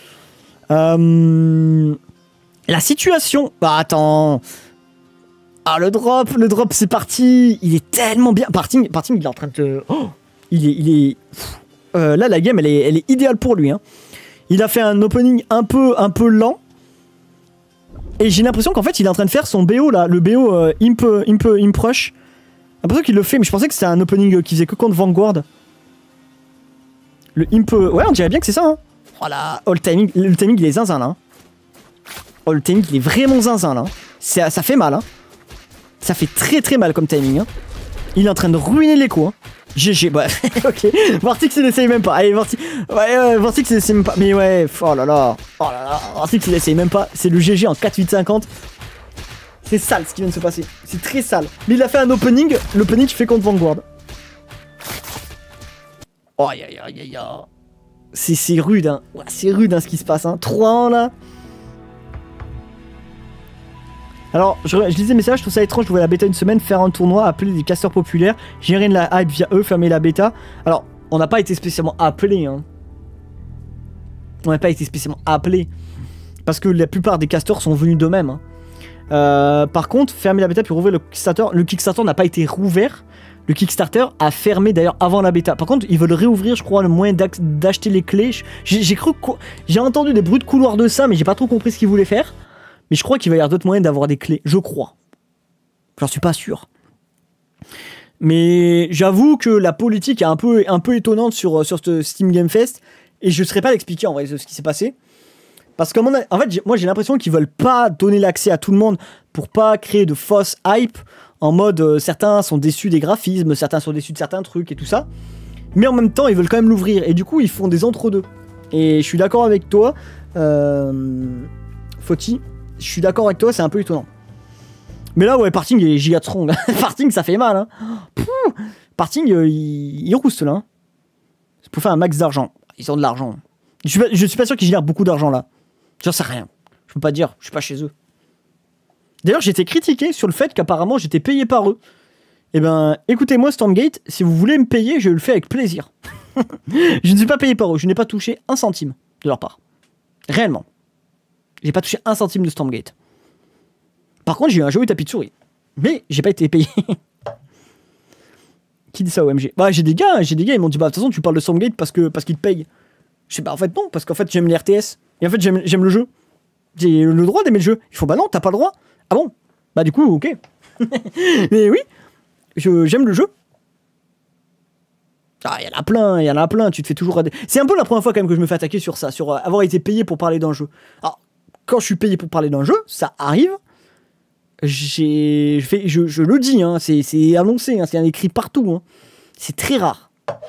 Euh, la situation. Bah attends. Ah le drop, le drop c'est parti. Il est tellement bien. Parting, Parting il est en train de. Oh, il est, il est. Euh, là la game elle est, elle est idéale pour lui. Hein. Il a fait un opening un peu, un peu lent. Et j'ai l'impression qu'en fait il est en train de faire son B O là, le B O euh, Imp, Imp, Imp Rush. J'ai l'impression qu'il le fait, mais je pensais que c'était un opening qui faisait que contre Vanguard. Le Imp. Ouais, on dirait bien que c'est ça. Hein. Voilà, oh, le timing, le timing il est zinzin là. Oh, le timing il est vraiment zinzin là. Ça, ça fait mal. Hein. Ça fait très très mal comme timing. Hein. Il est en train de ruiner l'écho. Hein. G G, bah, ok. Vortex il essaye même pas. Allez, Vortex. Ouais, ouais, Vortex il essaye même pas. Mais ouais, oh là là. Oh là là. Vortex il essaye même pas. C'est le G G en quatre huit cinquante. C'est sale ce qui vient de se passer. C'est très sale. Mais il a fait un opening. L'opening qu'il fait contre Vanguard. Oh, aïe aïe aïe aïe. C'est rude, hein. Ouais, c'est rude, hein, ce qui se passe, hein. trois ans, là. Alors, je, je lisais le message, je trouve ça étrange de voir la bêta une semaine, faire un tournoi, appeler des casteurs populaires, gérer de la hype via eux, fermer la bêta. Alors, on n'a pas été spécialement appelés, hein. On n'a pas été spécialement appelés. Parce que la plupart des casteurs sont venus d'eux-mêmes. Hein. Euh, par contre, fermer la bêta puis rouvrir le Kickstarter. Le Kickstarter n'a pas été rouvert. Le Kickstarter a fermé d'ailleurs avant la bêta. Par contre, ils veulent réouvrir, je crois, le moyen d'acheter les clés. J'ai cru, j'ai entendu des bruits de couloir de ça, mais j'ai pas trop compris ce qu'ils voulaient faire. Mais je crois qu'il va y avoir d'autres moyens d'avoir des clés. Je crois. J'en suis pas sûr. Mais j'avoue que la politique est un peu, un peu étonnante sur, sur ce Steam Game Fest. Et je ne saurais pas l'expliquer en vrai ce qui s'est passé. Parce que en fait, moi j'ai l'impression qu'ils veulent pas donner l'accès à tout le monde pour pas créer de fausses hype. En mode, euh, certains sont déçus des graphismes, certains sont déçus de certains trucs et tout ça. Mais en même temps, ils veulent quand même l'ouvrir. Et du coup, ils font des entre-deux. Et je suis d'accord avec toi. Euh... Fauti, je suis d'accord avec toi, c'est un peu étonnant. Mais là, ouais, Parting est giga strong. Parting, ça fait mal. Hein. Pouh, Parting, euh, il, il rouste là. Hein. C'est pour faire un max d'argent. Ils ont de l'argent. Je suis pas, je suis pas sûr qu'ils génèrent beaucoup d'argent là. J'en sais rien. Je peux pas dire, je suis pas chez eux. D'ailleurs, j'étais critiqué sur le fait qu'apparemment j'étais payé par eux. Eh ben, écoutez-moi Stormgate, si vous voulez me payer, je le fais avec plaisir. Je ne suis pas payé par eux, je n'ai pas touché un centime de leur part. Réellement. J'ai pas touché un centime de Stormgate. Par contre, j'ai eu un joli tapis de souris. Mais j'ai pas été payé. Qui dit ça O M G? Bah j'ai des gars, j'ai des gars, ils m'ont dit bah de toute façon tu parles de Stormgate parce que parce qu'ils te payent. Je sais bah en fait non, parce qu'en fait j'aime les R T S. Et en fait j'aime j'aime le jeu. J'ai le droit d'aimer le jeu. Il faut bah non, t'as pas le droit. Ah bon? Bah du coup, ok. Mais oui, j'aime le jeu. Ah, il y en a plein, il y en a plein, tu te fais toujours... C'est un peu la première fois quand même que je me fais attaquer sur ça, sur avoir été payé pour parler d'un jeu. Alors, quand je suis payé pour parler d'un jeu, ça arrive. J'ai fait, je, je le dis, hein, c'est annoncé, hein, c'est écrit partout. Hein. C'est très rare.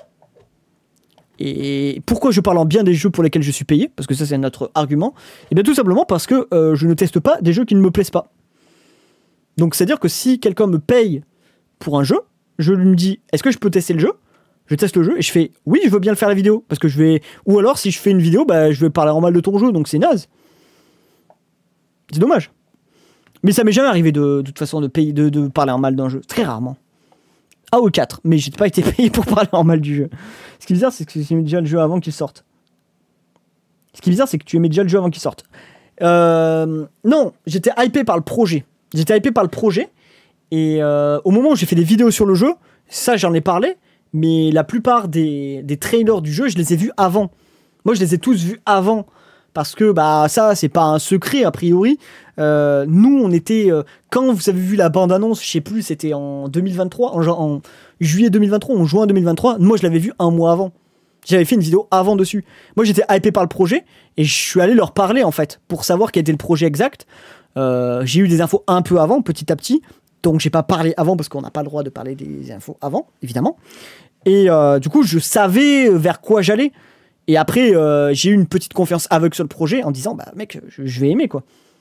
Et pourquoi je parle en bien des jeux pour lesquels je suis payé? Parce que ça, c'est notre argument. Et bien tout simplement parce que euh, je ne teste pas des jeux qui ne me plaisent pas. Donc, c'est-à-dire que si quelqu'un me paye pour un jeu, je lui dis, est-ce que je peux tester le jeu? Je teste le jeu et je fais oui, je veux bien le faire la vidéo parce que je vais, ou alors si je fais une vidéo, bah je vais parler en mal de ton jeu, donc c'est naze. C'est dommage. Mais ça m'est jamais arrivé de, de toute façon de payer, de, de parler en mal d'un jeu, très rarement. A O quatre, mais j'ai pas été payé pour parler en mal du jeu. Ce qui est bizarre, c'est que tu aimais déjà le jeu avant qu'il sorte. Ce qui est bizarre, c'est que tu aimais déjà le jeu avant qu'il sorte. Euh, non, j'étais hypé par le projet. J'étais hypé par le projet et euh, au moment où j'ai fait des vidéos sur le jeu, ça j'en ai parlé. Mais la plupart des, des trailers du jeu, je les ai vus avant. Moi, je les ai tous vus avant. Parce que bah ça, c'est pas un secret, a priori. Euh, nous, on était... Euh, quand vous avez vu la bande-annonce, je sais plus, c'était en deux mille vingt-trois, en, en juillet deux mille vingt-trois, en juin deux mille vingt-trois. Moi, je l'avais vu un mois avant. J'avais fait une vidéo avant dessus. Moi, j'étais hypé par le projet. Et je suis allé leur parler, en fait, pour savoir quel était le projet exact. Euh, j'ai eu des infos un peu avant, petit à petit. Donc, j'ai pas parlé avant, parce qu'on n'a pas le droit de parler des infos avant, évidemment. Et euh, du coup, je savais vers quoi j'allais. Et après, euh, j'ai eu une petite confiance aveugle sur le projet en disant, bah mec, je, je vais aimer, quoi.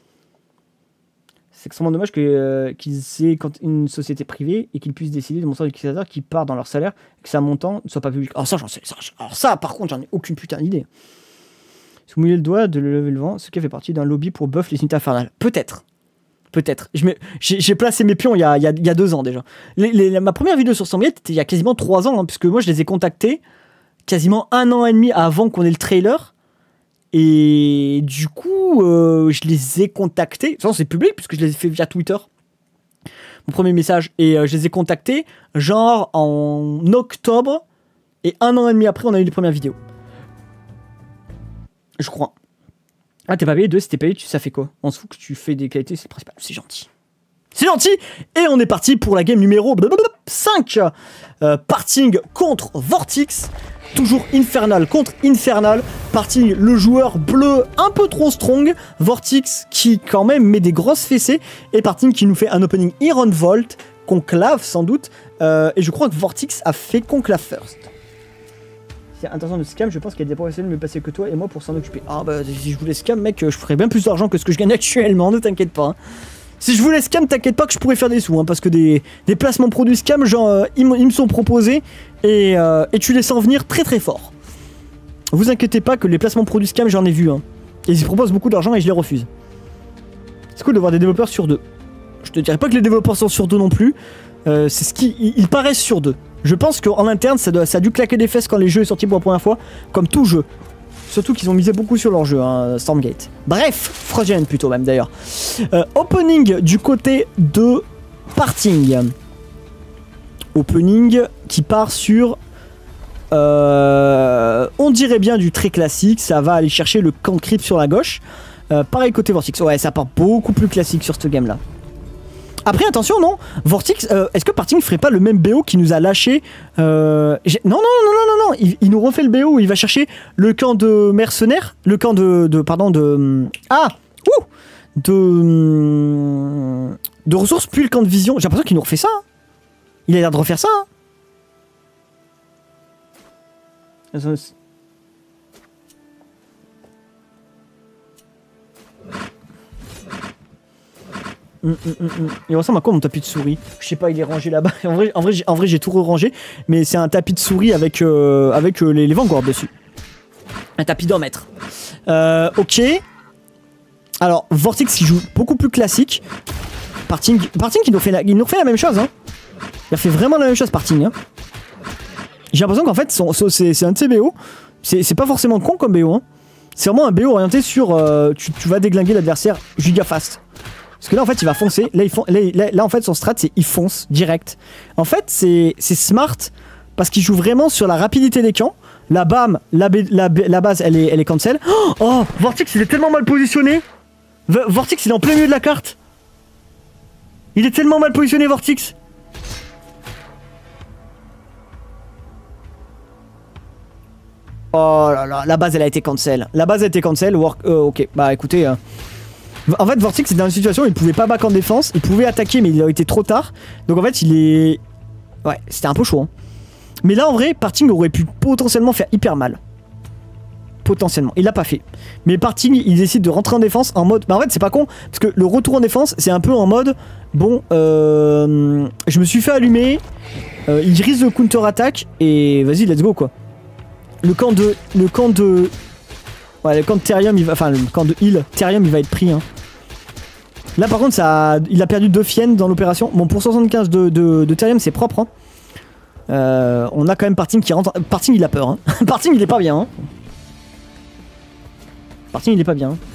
C'est extrêmement dommage que, euh, qu'ils aient quand une société privée et qu'ils puissent décider de montant d'utilisateurs qui part dans leur salaire, que ça montant ne soit pas public. Alors ça, j'en sais, ça, alors ça, par contre, j'en ai aucune putain d'idée. Se mouiller le doigt, de lever le vent, ce qui a fait partie d'un lobby pour buff les unités infernales. Peut-être. Peut-être. J'ai placé mes pions il y a, il y a, il y a deux ans déjà. Les, les, ma première vidéo sur Stormgate, c'était il y a quasiment trois ans, hein, puisque moi je les ai contactés quasiment un an et demi avant qu'on ait le trailer. Et du coup, euh, je les ai contactés. De toute façon, c'est public, puisque je les ai fait via Twitter. Mon premier message. Et euh, je les ai contactés genre en octobre. Et un an et demi après, on a eu les premières vidéos. Je crois. Ah, t'es pas payé deux, si t'es payé, tu, ça fait quoi? On se fout que tu fais des qualités, c'est le principal. C'est gentil. C'est gentil. Et on est parti pour la game numéro cinq. Euh, Parting contre Vortix. Toujours Infernal contre Infernal. Parting, le joueur bleu un peu trop strong. Vortix qui quand même met des grosses fessées. Et Parting qui nous fait un opening Iron Volt. Conclave sans doute. Euh, et je crois que Vortix a fait Conclave first. C'est intéressant de scam, je pense qu'il y a des professionnels mieux passés que toi et moi pour s'en occuper. Ah bah si je voulais scam mec, je ferais bien plus d'argent que ce que je gagne actuellement, ne t'inquiète pas. Hein. Si je voulais scam, t'inquiète pas que je pourrais faire des sous, hein, parce que des, des placements produits scam, genre, euh, ils, ils me sont proposés et, euh, et tu les sens venir très très fort. Vous inquiétez pas que les placements produits scam, j'en ai vu. Hein. Et ils proposent beaucoup d'argent et je les refuse. C'est cool de voir des développeurs sur deux. Je te dirais pas que les développeurs sont sur deux non plus. Euh, c'est ce qui, ils, ils paraissent sur deux. Je pense qu'en interne, ça, doit, ça a dû claquer des fesses quand les jeux sont sortis pour la première fois, comme tout jeu. Surtout qu'ils ont misé beaucoup sur leur jeu, hein, Stormgate. Bref, Frozen plutôt même d'ailleurs. Euh, opening du côté de Parting. Opening qui part sur... Euh, on dirait bien du très classique, ça va aller chercher le camp creep sur la gauche. Euh, pareil côté Vortix, ouais ça part beaucoup plus classique sur ce game là. Après attention non, Vortix, euh, est-ce que Parting ferait pas le même B O qui nous a lâché euh, Non non non non non non, il, il nous refait le B O, il va chercher le camp de mercenaires, le camp de, de pardon de ah ouh de de ressources puis le camp de vision. J'ai l'impression qu'il nous refait ça. Hein. Il a l'air de refaire ça. Hein. Mmh, mmh, mmh. Il ressemble à quoi mon tapis de souris? Je sais pas, il est rangé là-bas. En vrai, en vrai, j'ai, en vrai, j'ai tout rangé, mais c'est un tapis de souris avec euh, avec euh, les, les vanguards dessus. Un tapis d'un mètre. Euh, ok. Alors Vortix qui joue beaucoup plus classique. Parting, Parting qui nous fait la, il nous refait la même chose. Hein. Il a fait vraiment la même chose Parting. Hein. J'ai l'impression qu'en fait, c'est un de ses B O. C'est pas forcément con comme B O. Hein. C'est vraiment un B O orienté sur euh, tu, tu vas déglinguer l'adversaire giga fast. Parce que là en fait il va foncer. Là, il fon là, là, là en fait son strat c'est il fonce direct. En fait c'est smart parce qu'il joue vraiment sur la rapidité des camps. La bam, la, la, la base elle est, elle est cancel. Oh, Vortex il est tellement mal positionné. V Vortex il est en plein milieu de la carte. Il est tellement mal positionné Vortex. Oh là là, la base elle a été cancel. La base a été cancel. Work, euh, ok, bah écoutez. Euh... En fait, Vortex c'est dans une situation où il pouvait pas back en défense. Il pouvait attaquer, mais il a été trop tard. Donc en fait, il est. Ouais, c'était un peu chaud. Hein. Mais là en vrai, Parting aurait pu potentiellement faire hyper mal. Potentiellement. Il l'a pas fait. Mais Parting, il décide de rentrer en défense en mode. Bah en fait, c'est pas con. Parce que le retour en défense, c'est un peu en mode. Bon, euh... je me suis fait allumer. Euh, il risque de counter-attaque. Et vas-y, let's go quoi. Le camp de... Le camp de... Ouais, le camp de Therium, il va... Enfin, le camp de heal, Therium, il va être pris. Hein. Là, par contre, ça... il a perdu deux fiennes dans l'opération. Bon, pour soixante-quinze de, de, de Therium, c'est propre. Hein. Euh, on a quand même Parting qui rentre... Parting, il a peur. Hein. Parting, il est pas bien. Hein. Parting, il est pas bien. Hein.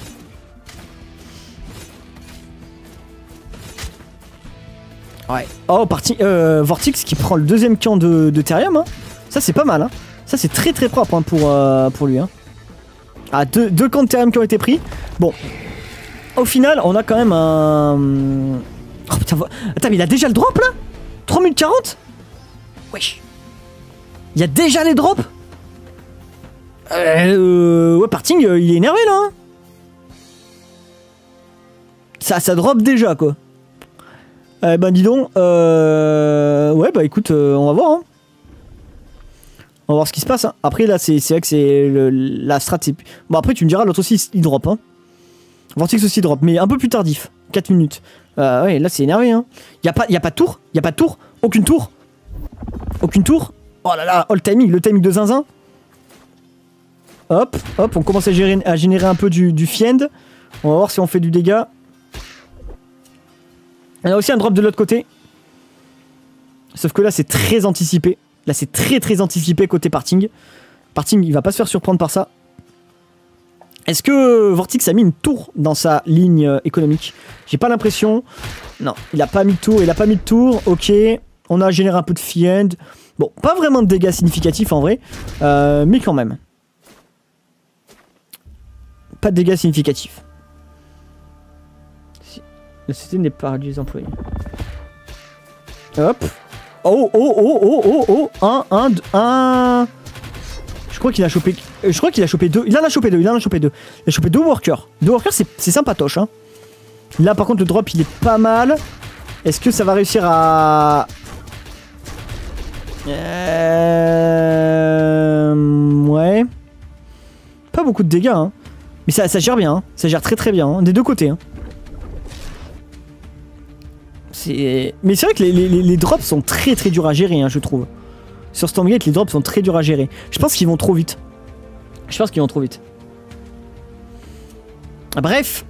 Ouais. Oh, Parting... Euh, Vortex qui prend le deuxième camp de, de Therium. Hein. Ça, c'est pas mal. Hein. Ça c'est très très propre hein, pour, euh, pour lui. Hein. Ah, deux, deux camps de Therium qui ont été pris. Bon. Au final, on a quand même un... Oh putain, attends, mais il a déjà le drop là trois minutes quarante. Wesh. Il y a déjà les drops. Euh... Ouais, Parting, euh, il est énervé là. Hein. Ça, ça drop déjà quoi. Eh ben dis donc. Euh... Ouais, bah écoute, euh, on va voir. Hein. On va voir ce qui se passe. Hein. Après, là, c'est vrai que c'est la strat. Bon, après, tu me diras, l'autre aussi, il drop. Hein. Vortex aussi drop, mais un peu plus tardif. quatre minutes. Euh, ouais, là, c'est énervé. Hein. Y a pas, y a pas de tour. Y a pas de tour. Aucune tour. Aucune tour. Oh là là, oh, le timing. Le timing de zinzin. Hop, hop, on commence à générer, à générer un peu du, du fiend. On va voir si on fait du dégât. Il y a aussi un drop de l'autre côté. Sauf que là, c'est très anticipé. Là, c'est très très anticipé côté Parting. Parting, il va pas se faire surprendre par ça. Est-ce que Vortex a mis une tour dans sa ligne euh, économique? J'ai pas l'impression. Non, il a pas mis de tour, il a pas mis de tour. Ok, on a généré un peu de fiend. Bon, pas vraiment de dégâts significatifs en vrai. Euh, mais quand même. Pas de dégâts significatifs. Le système n'est pas réduit les employés. Hop. Oh, oh, oh, oh, oh, oh, un, un, un. Je crois qu'il a chopé. Je crois qu'il a chopé deux. Il en a chopé deux. Il en a chopé deux. Il a chopé deux workers. Deux workers, c'est sympatoche. Hein. Là, par contre, le drop, il est pas mal. Est-ce que ça va réussir à. Euh... Ouais. Pas beaucoup de dégâts. Hein. Mais ça, ça gère bien. Hein. Ça gère très très bien. Hein. Des deux côtés. Hein. Mais c'est vrai que les, les, les drops sont très très durs à gérer, hein, je trouve. Sur Stormgate, les drops sont très durs à gérer. Je pense qu'ils vont trop vite. Je pense qu'ils vont trop vite. Bref.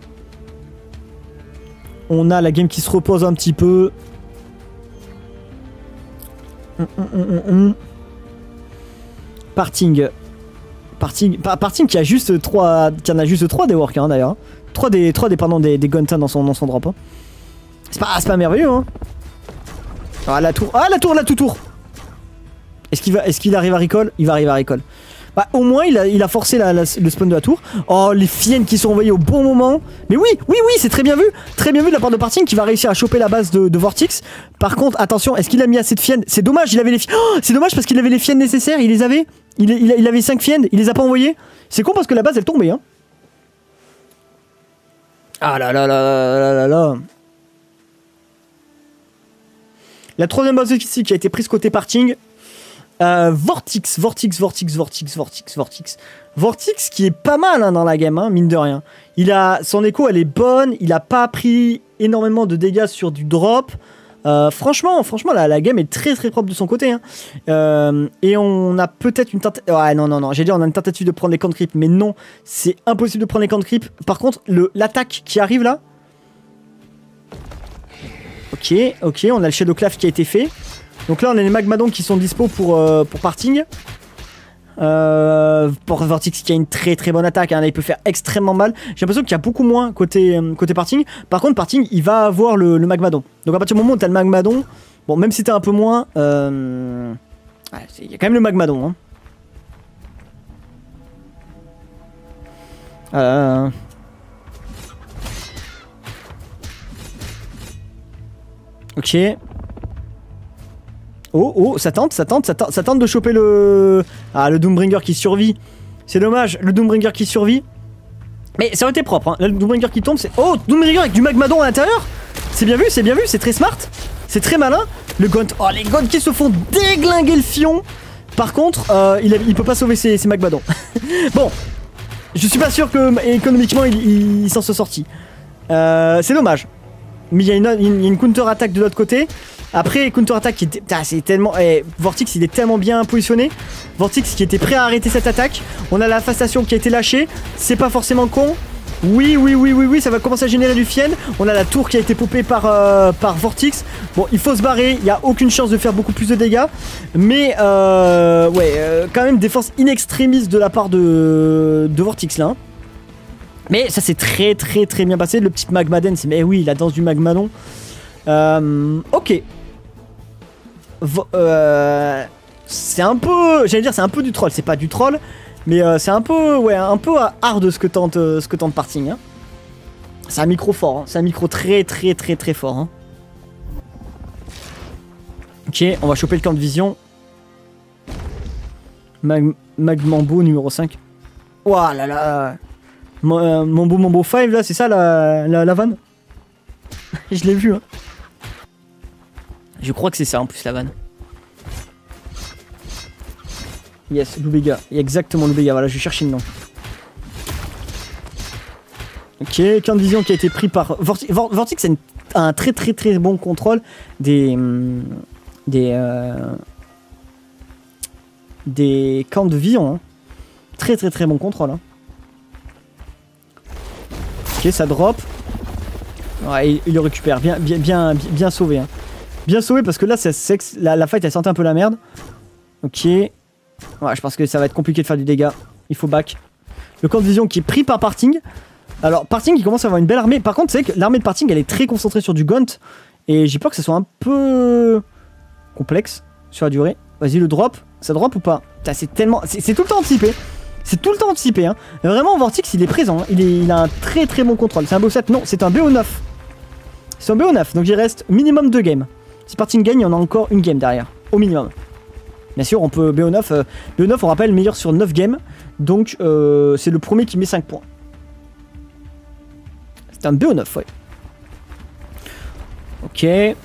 On a la game qui se repose un petit peu. Hum, hum, hum, hum. Parting. Parting. Parting qui a juste trois. Qui en a juste trois des workers hein, d'ailleurs. trois des. trois des pardon des, des Guntun dans son, dans son drop. Hein. C'est pas, pas merveilleux hein. Ah la tour, ah la tour, la tout tour. Est-ce qu'il va, est-ce qu'il arrive à recall? Il va arriver à recall. Bah au moins il a, il a forcé la, la, le spawn de la tour. Oh les fiennes qui sont envoyées au bon moment. Mais oui, oui, oui, c'est très bien vu. Très bien vu de la part de Parting qui va réussir à choper la base de, de Vortex. Par contre, attention, est-ce qu'il a mis assez de fiennes? C'est dommage, il avait les oh, c'est dommage parce qu'il avait les fiennes nécessaires, il les avait. Il, il, il avait cinq fiennes, il les a pas envoyées. C'est con parce que la base elle tombait hein. Ah là là là là là là. La troisième base ici qui a été prise côté Parting. Euh, Vortex, Vortex, Vortex, Vortex, Vortex, Vortex. Vortex qui est pas mal hein, dans la game, hein, mine de rien. Il a, son écho elle est bonne, il a pas pris énormément de dégâts sur du drop. Euh, franchement, franchement la, la game est très très propre de son côté. Hein. Euh, et on a peut-être une tentative... Ouais non non non, j'ai dit on a une tentative de prendre les camps de creep, mais non, c'est impossible de prendre les camps de creep. Par contre, l'attaque qui arrive là... Ok, ok, on a le Shadowclave qui a été fait. Donc là on a les magmadons qui sont dispo pour, euh, pour Parting. Euh, pour Vortix qui a une très très bonne attaque, hein, là il peut faire extrêmement mal. J'ai l'impression qu'il y a beaucoup moins côté, euh, côté Parting. Par contre Parting il va avoir le, le magmadon. Donc à partir du moment où t'as le magmadon, bon même si t'as un peu moins, euh, il y a quand même le magmadon. Hein. Euh... Ok. Oh, oh, ça tente, ça tente, ça tente, ça tente de choper le... Ah, le Doombringer qui survit. C'est dommage, le Doombringer qui survit. Mais ça aurait été propre, hein. Là, le Doombringer qui tombe, c'est... Oh, Doombringer avec du magmadon à l'intérieur. C'est bien vu, c'est bien vu, c'est très smart. C'est très malin. Le Gaunt, oh, les Gaunt qui se font déglinguer le fion. Par contre, euh, il, a, il peut pas sauver ses, ses magmadons. Bon, je suis pas sûr que économiquement il, il, il s'en soit sorti. Euh, c'est dommage. Mais il y a une, une, une counter-attaque de l'autre côté. Après, counter-attaque, c'est tellement... Eh, Vortix, il est tellement bien positionné. Vortix qui était prêt à arrêter cette attaque. On a la infestation qui a été lâchée. C'est pas forcément con. Oui, oui, oui, oui, oui, ça va commencer à générer du fiel. On a la tour qui a été popée par, euh, par Vortix. Bon, il faut se barrer. Il n'y a aucune chance de faire beaucoup plus de dégâts. Mais, euh, ouais, euh, quand même, défense in extremis de la part de, de Vortix, là. Hein. Mais ça s'est très, très, très bien passé. Le petit Magmaden, c'est... Mais oui, la danse du Magmadon. Euh, ok. Euh, c'est un peu, j'allais dire c'est un peu du troll, c'est pas du troll, mais euh, c'est un peu, ouais, un peu hard ce que tente, euh, ce que tente Parting. Hein. C'est un micro fort, hein. C'est un micro très très très très fort. Hein. Ok, on va choper le camp de vision. Mag Magmambo numéro cinq. Ouah là là. Mambo Mambo cinq là, c'est ça la, la, la vanne. Je l'ai vu. Hein. Je crois que c'est ça en plus la vanne. Yes, Lubega. Exactement Lubega. Voilà, je vais chercher le nom. Ok, camp de vision qui a été pris par Vortix. Vortix c'est un très très très bon contrôle des des euh, des camps de vision. Hein. Très très très bon contrôle. Hein. Ok, ça drop. Ouais, il, il le récupère. Bien bien bien bien, bien sauvé. Hein. Bien sauvé parce que là, ça, la, la fight elle sentait un peu la merde. Ok. Ouais, je pense que ça va être compliqué de faire du dégât. Il faut back. Le camp de vision qui est pris par Parting. Alors, Parting il commence à avoir une belle armée. Par contre, c'est que l'armée de Parting elle est très concentrée sur du Gaunt. Et j'ai peur que ça soit un peu complexe sur la durée. Vas-y, le drop. Ça drop ou pas? C'est tellement. C'est tout le temps anticipé. C'est tout le temps anticipé. Hein. Vraiment, Vortix il est présent. Hein. Il, est, il a un très très bon contrôle. C'est un B O sept? Non, c'est un B O neuf. C'est un B O neuf. Donc il reste minimum deux games. Si Parting gagne, on a encore une game derrière, au minimum. Bien sûr, on peut B O neuf. Euh, B O neuf, on rappelle, meilleur sur neuf games. Donc, euh, c'est le premier qui met cinq points. C'est un B O neuf, ouais. Ok.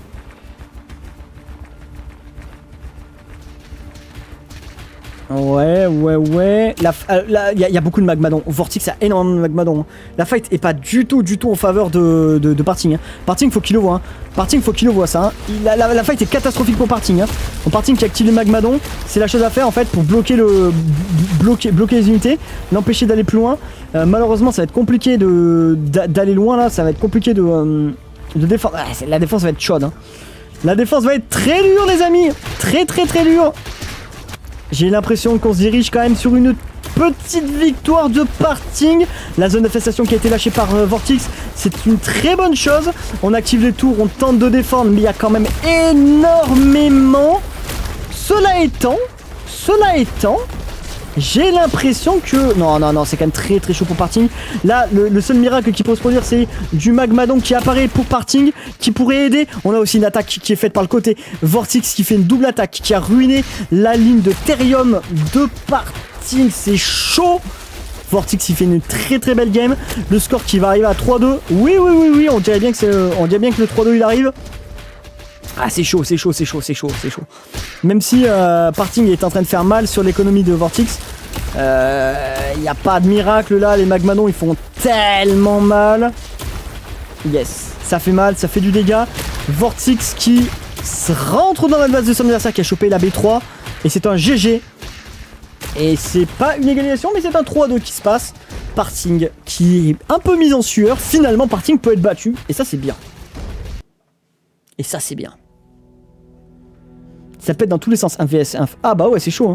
Ouais, ouais, ouais. Il euh, y, y a beaucoup de magmadons. Vortix a énormément de magmadons. La fight est pas du tout, du tout en faveur de, de, de Parting. Hein. Parting, faut qu'il le voit. Hein. Parting, faut qu'il le voit ça. Hein. Il, la, la, la fight est catastrophique pour Parting. Hein. Pour Parting qui active les magmadons, c'est la chose à faire en fait pour bloquer le bloquer, bloquer les unités, l'empêcher d'aller plus loin. Euh, malheureusement, ça va être compliqué de d'aller loin là. Ça va être compliqué de, euh, de défendre. Ah, la défense va être chaude. Hein. La défense va être très dure, les amis. Très, très, très dure. J'ai l'impression qu'on se dirige quand même sur une petite victoire de Parting. La zone d'infestation qui a été lâchée par euh, Vortix, c'est une très bonne chose. On active les tours, on tente de défendre, mais il y a quand même énormément. Cela étant, cela étant, j'ai l'impression que... Non, non, non, c'est quand même très très chaud pour Parting. Là, le, le seul miracle qui peut se produire, c'est du Magmadon qui apparaît pour Parting, qui pourrait aider. On a aussi une attaque qui est faite par le côté Vortix, qui fait une double attaque, qui a ruiné la ligne de Therium de Parting. C'est chaud. Vortix, il fait une très très belle game. Le score qui va arriver à trois deux. Oui, oui, oui, oui, on dirait bien que, c'est, on dirait bien que le trois deux, il arrive. Ah, c'est chaud, c'est chaud, c'est chaud, c'est chaud, c'est chaud. Même si euh, Parting est en train de faire mal sur l'économie de Vortix, il euh, n'y a pas de miracle là. Les magmadons ils font tellement mal. Yes, ça fait mal, ça fait du dégât. Vortix qui rentre dans la base de son adversaire, qui a chopé la B trois. Et c'est un G G. Et c'est pas une égalisation, mais c'est un trois deux qui se passe. Parting qui est un peu mis en sueur. Finalement, Parting peut être battu. Et ça, c'est bien. Et ça, c'est bien. Ça pète dans tous les sens. Un V S Inf. Ah bah ouais, c'est chaud. Hein.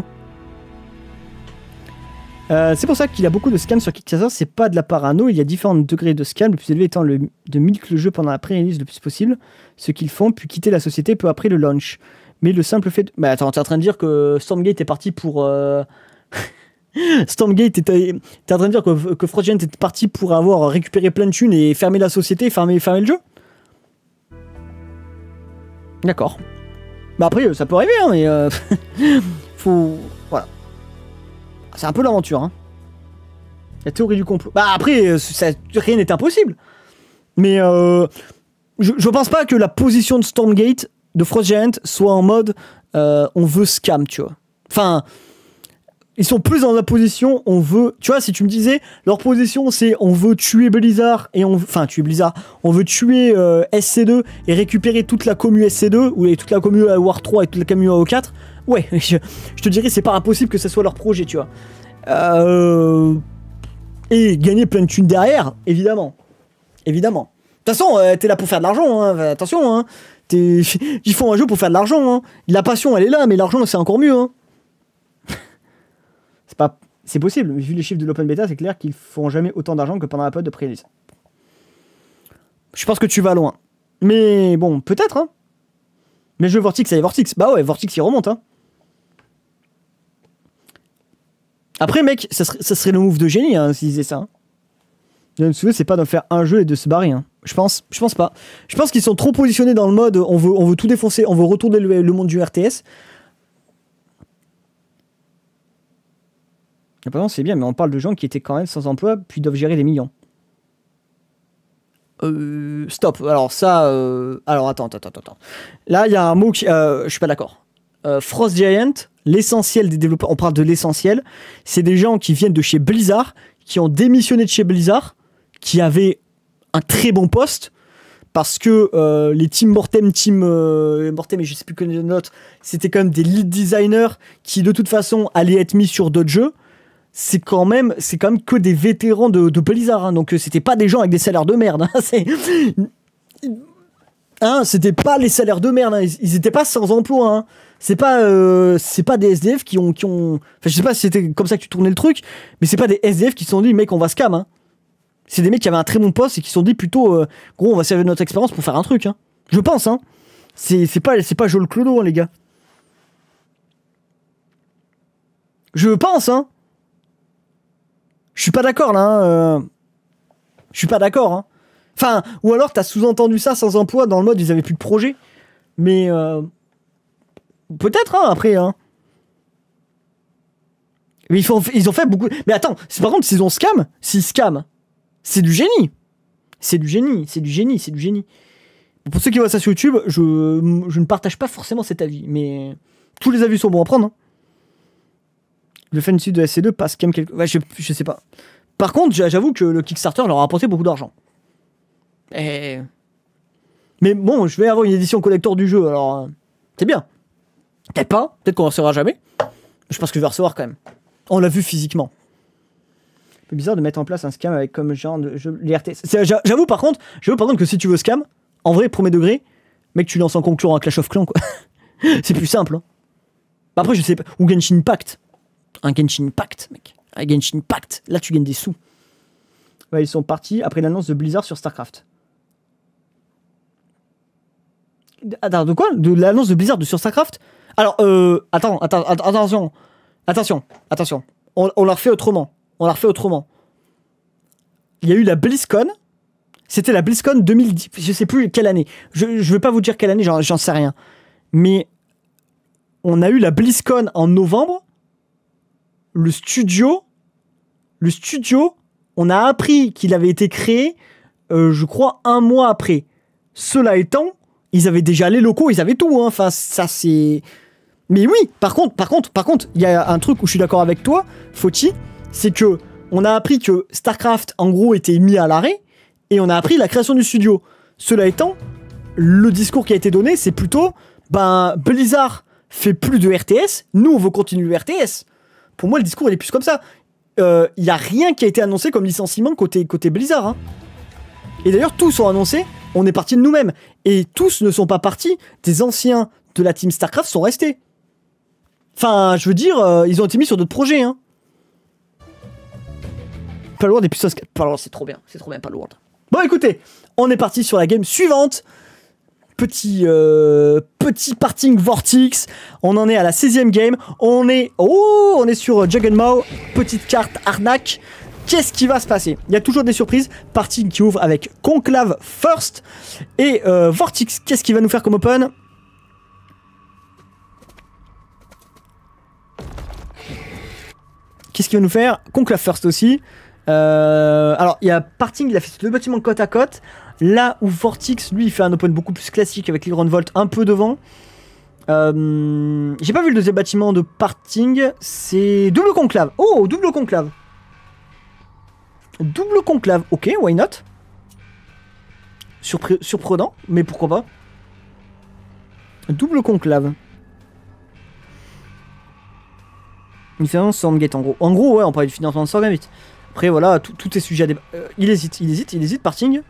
Euh, c'est pour ça qu'il y a beaucoup de scams sur Kickstarter. C'est pas de la parano. Il y a différents degrés de scam. Le plus élevé étant le, de milk le jeu pendant la pré-release le plus possible. Ce qu'ils font, puis quitter la société peu après le launch. Mais le simple fait... De... Mais attends, t'es en train de dire que Stormgate est parti pour... Euh... Stormgate, t'es en train de dire que, que Frostgiant est parti pour avoir récupéré plein de thunes et fermer la société, fermer, fermer le jeu? D'accord. Bah après, ça peut arriver, hein, mais... Euh... faut... Voilà. C'est un peu l'aventure, hein. La théorie du complot. Bah après, ça, rien n'est impossible. Mais euh, je, je pense pas que la position de Stormgate, de Frostgiant, soit en mode euh, on veut scam, tu vois. Enfin... Ils sont plus dans la position, on veut... Tu vois, si tu me disais, leur position, c'est on veut tuer Blizzard, et on... Enfin, tuer Blizzard. On veut tuer euh, S C deux et récupérer toute la commu S C deux, ou toute la commu A War trois et toute la commu A O quatre. Ouais, je, je te dirais, c'est pas impossible que ce soit leur projet, tu vois. Euh... Et gagner plein de thunes derrière, évidemment. Évidemment. De toute façon, euh, t'es là pour faire de l'argent, hein. Enfin, attention, hein. Ils font un jeu pour faire de l'argent, hein. La passion, elle est là, mais l'argent, c'est encore mieux, hein. C'est pas... C'est possible, vu les chiffres de l'open beta, c'est clair qu'ils font jamais autant d'argent que pendant la période de pré-release. Je pense que tu vas loin. Mais bon, peut-être, hein. Mais le jeu Vortex, ça y est, Vortex. Bah ouais, Vortex, il remonte, hein. Après, mec, ça serait, ça serait le move de génie, hein, s'ils faisaient ça. Hein. C'est pas de faire un jeu et de se barrer, hein. Je pense, je pense pas. Je pense qu'ils sont trop positionnés dans le mode on veut, on veut tout défoncer, on veut retourner le, le monde du R T S. Apparemment, c'est bien, mais on parle de gens qui étaient quand même sans emploi, puis doivent gérer des millions. Euh, stop. Alors ça... Euh, alors attends, attends, attends, attends. Là, il y a un mot qui... Euh, je suis pas d'accord. Euh, Frostgiant, l'essentiel des développeurs... On parle de l'essentiel. C'est des gens qui viennent de chez Blizzard, qui ont démissionné de chez Blizzard, qui avaient un très bon poste, parce que euh, les team Mortem, team euh, Mortem et je sais plus que les autres, c'était quand même des lead designers qui de toute façon allaient être mis sur d'autres jeux. C'est quand même, c'est quand même que des vétérans de, de Blizzard, hein, donc c'était pas des gens avec des salaires de merde. Hein, c'est, hein, c'était pas les salaires de merde. Hein, ils, ils étaient pas sans emploi. Hein. C'est pas, euh, c'est pas des S D F qui ont, qui ont. Enfin, je sais pas si c'était comme ça que tu tournais le truc, mais c'est pas des S D F qui se sont dit, mec, on va scam. Hein. C'est des mecs qui avaient un très bon poste et qui se sont dit plutôt, euh, gros, on va servir de notre expérience pour faire un truc. Hein. Je pense. Hein. C'est, c'est pas, c'est pas Joel Clodo, hein, les gars. Je pense. Hein. Je suis pas d'accord là. Hein, euh... Je suis pas d'accord. Hein. Enfin, ou alors t'as sous-entendu ça sans emploi dans le mode ils avaient plus de projet. Mais euh... peut-être hein, après. Hein. Mais ils, font, ils ont fait beaucoup. Mais attends, c'est par contre s'ils ont scam, s'ils scam, c'est du génie. C'est du génie, c'est du génie, c'est du génie. Pour ceux qui voient ça sur YouTube, je, je ne partage pas forcément cet avis, mais tous les avis sont bons à prendre. Hein. Le fan sud de S C deux passe quand même quelque... Ouais, je, je sais pas. Par contre, j'avoue que le Kickstarter leur a apporté beaucoup d'argent. Et... Mais bon, je vais avoir une édition collector du jeu, alors... Euh, c'est bien. Peut-être pas, peut-être qu'on ne recevra jamais. Je pense que je vais recevoir quand même. On l'a vu physiquement. C'est bizarre de mettre en place un scam avec comme genre de jeu... Les R T S. J'avoue par contre, j'avoue par contre que si tu veux scam, en vrai, premier degré, mec, tu lances en concurrent à Clash of Clans, quoi. C'est plus simple. Hein. Après, je sais pas... Ou Genshin Impact. Un Genshin Impact, mec. Un Genshin Impact. Là, tu gagnes des sous. Ouais, ils sont partis après l'annonce de Blizzard sur StarCraft. Attends, de quoi? De l'annonce de Blizzard sur StarCraft? Alors, euh... Attends, attends, attention. Attention, attention. On, on l'a refait autrement. On l'a refait autrement. Il y a eu la BlizzCon. C'était la BlizzCon deux mille dix. Je sais plus quelle année. Je, je vais pas vous dire quelle année, j'en sais rien. Mais... On a eu la BlizzCon en novembre. Le studio, le studio, on a appris qu'il avait été créé, euh, je crois, un mois après. Cela étant, ils avaient déjà les locaux, ils avaient tout. Hein. Enfin, ça c'est. Mais oui, par contre, par contre, par contre, il y a un truc où je suis d'accord avec toi, Fauci, c'est que on a appris que StarCraft, en gros, était mis à l'arrêt, et on a appris la création du studio. Cela étant, le discours qui a été donné, c'est plutôt, ben, Blizzard fait plus de R T S, nous on veut continuer le R T S. Pour moi, le discours, il est plus comme ça. Il euh, n'y a rien qui a été annoncé comme licenciement côté, côté Blizzard. Hein. Et d'ailleurs, tous sont annoncés, on est parti de nous-mêmes. Et tous ne sont pas partis des anciens de la team StarCraft sont restés. Enfin, je veux dire, euh, ils ont été mis sur d'autres projets. Hein. Palworld et puissance... Palworld, c'est trop bien. C'est trop bien, Palworld. Bon, écoutez, on est parti sur la game suivante. Petit, euh, petit parting Vortex. On en est à la seizième game. On est... Oh, on est sur Juggernaut. Petite carte arnaque. Qu'est-ce qui va se passer? Il y a toujours des surprises. Parting qui ouvre avec Conclave First. Et euh, Vortex, qu'est-ce qu'il va nous faire comme open? Qu'est-ce qu'il va nous faire? Conclave First aussi. Euh, alors, il y a Parting, il a fait deux bâtiments côte à côte. Là où Vortex, lui, il fait un open beaucoup plus classique avec l'Iron Volt un peu devant. Euh, J'ai pas vu le deuxième bâtiment de Parting. C'est double conclave. Oh, double conclave. Double conclave. Ok, why not? Surpre surprenant, mais pourquoi pas? Double conclave. Il fait un Stormgate en gros. En gros, ouais, on parlait du financement de Stormgate. Après, voilà, tout, tout est sujet à débat. Euh, il hésite, il hésite, il hésite, Parting. De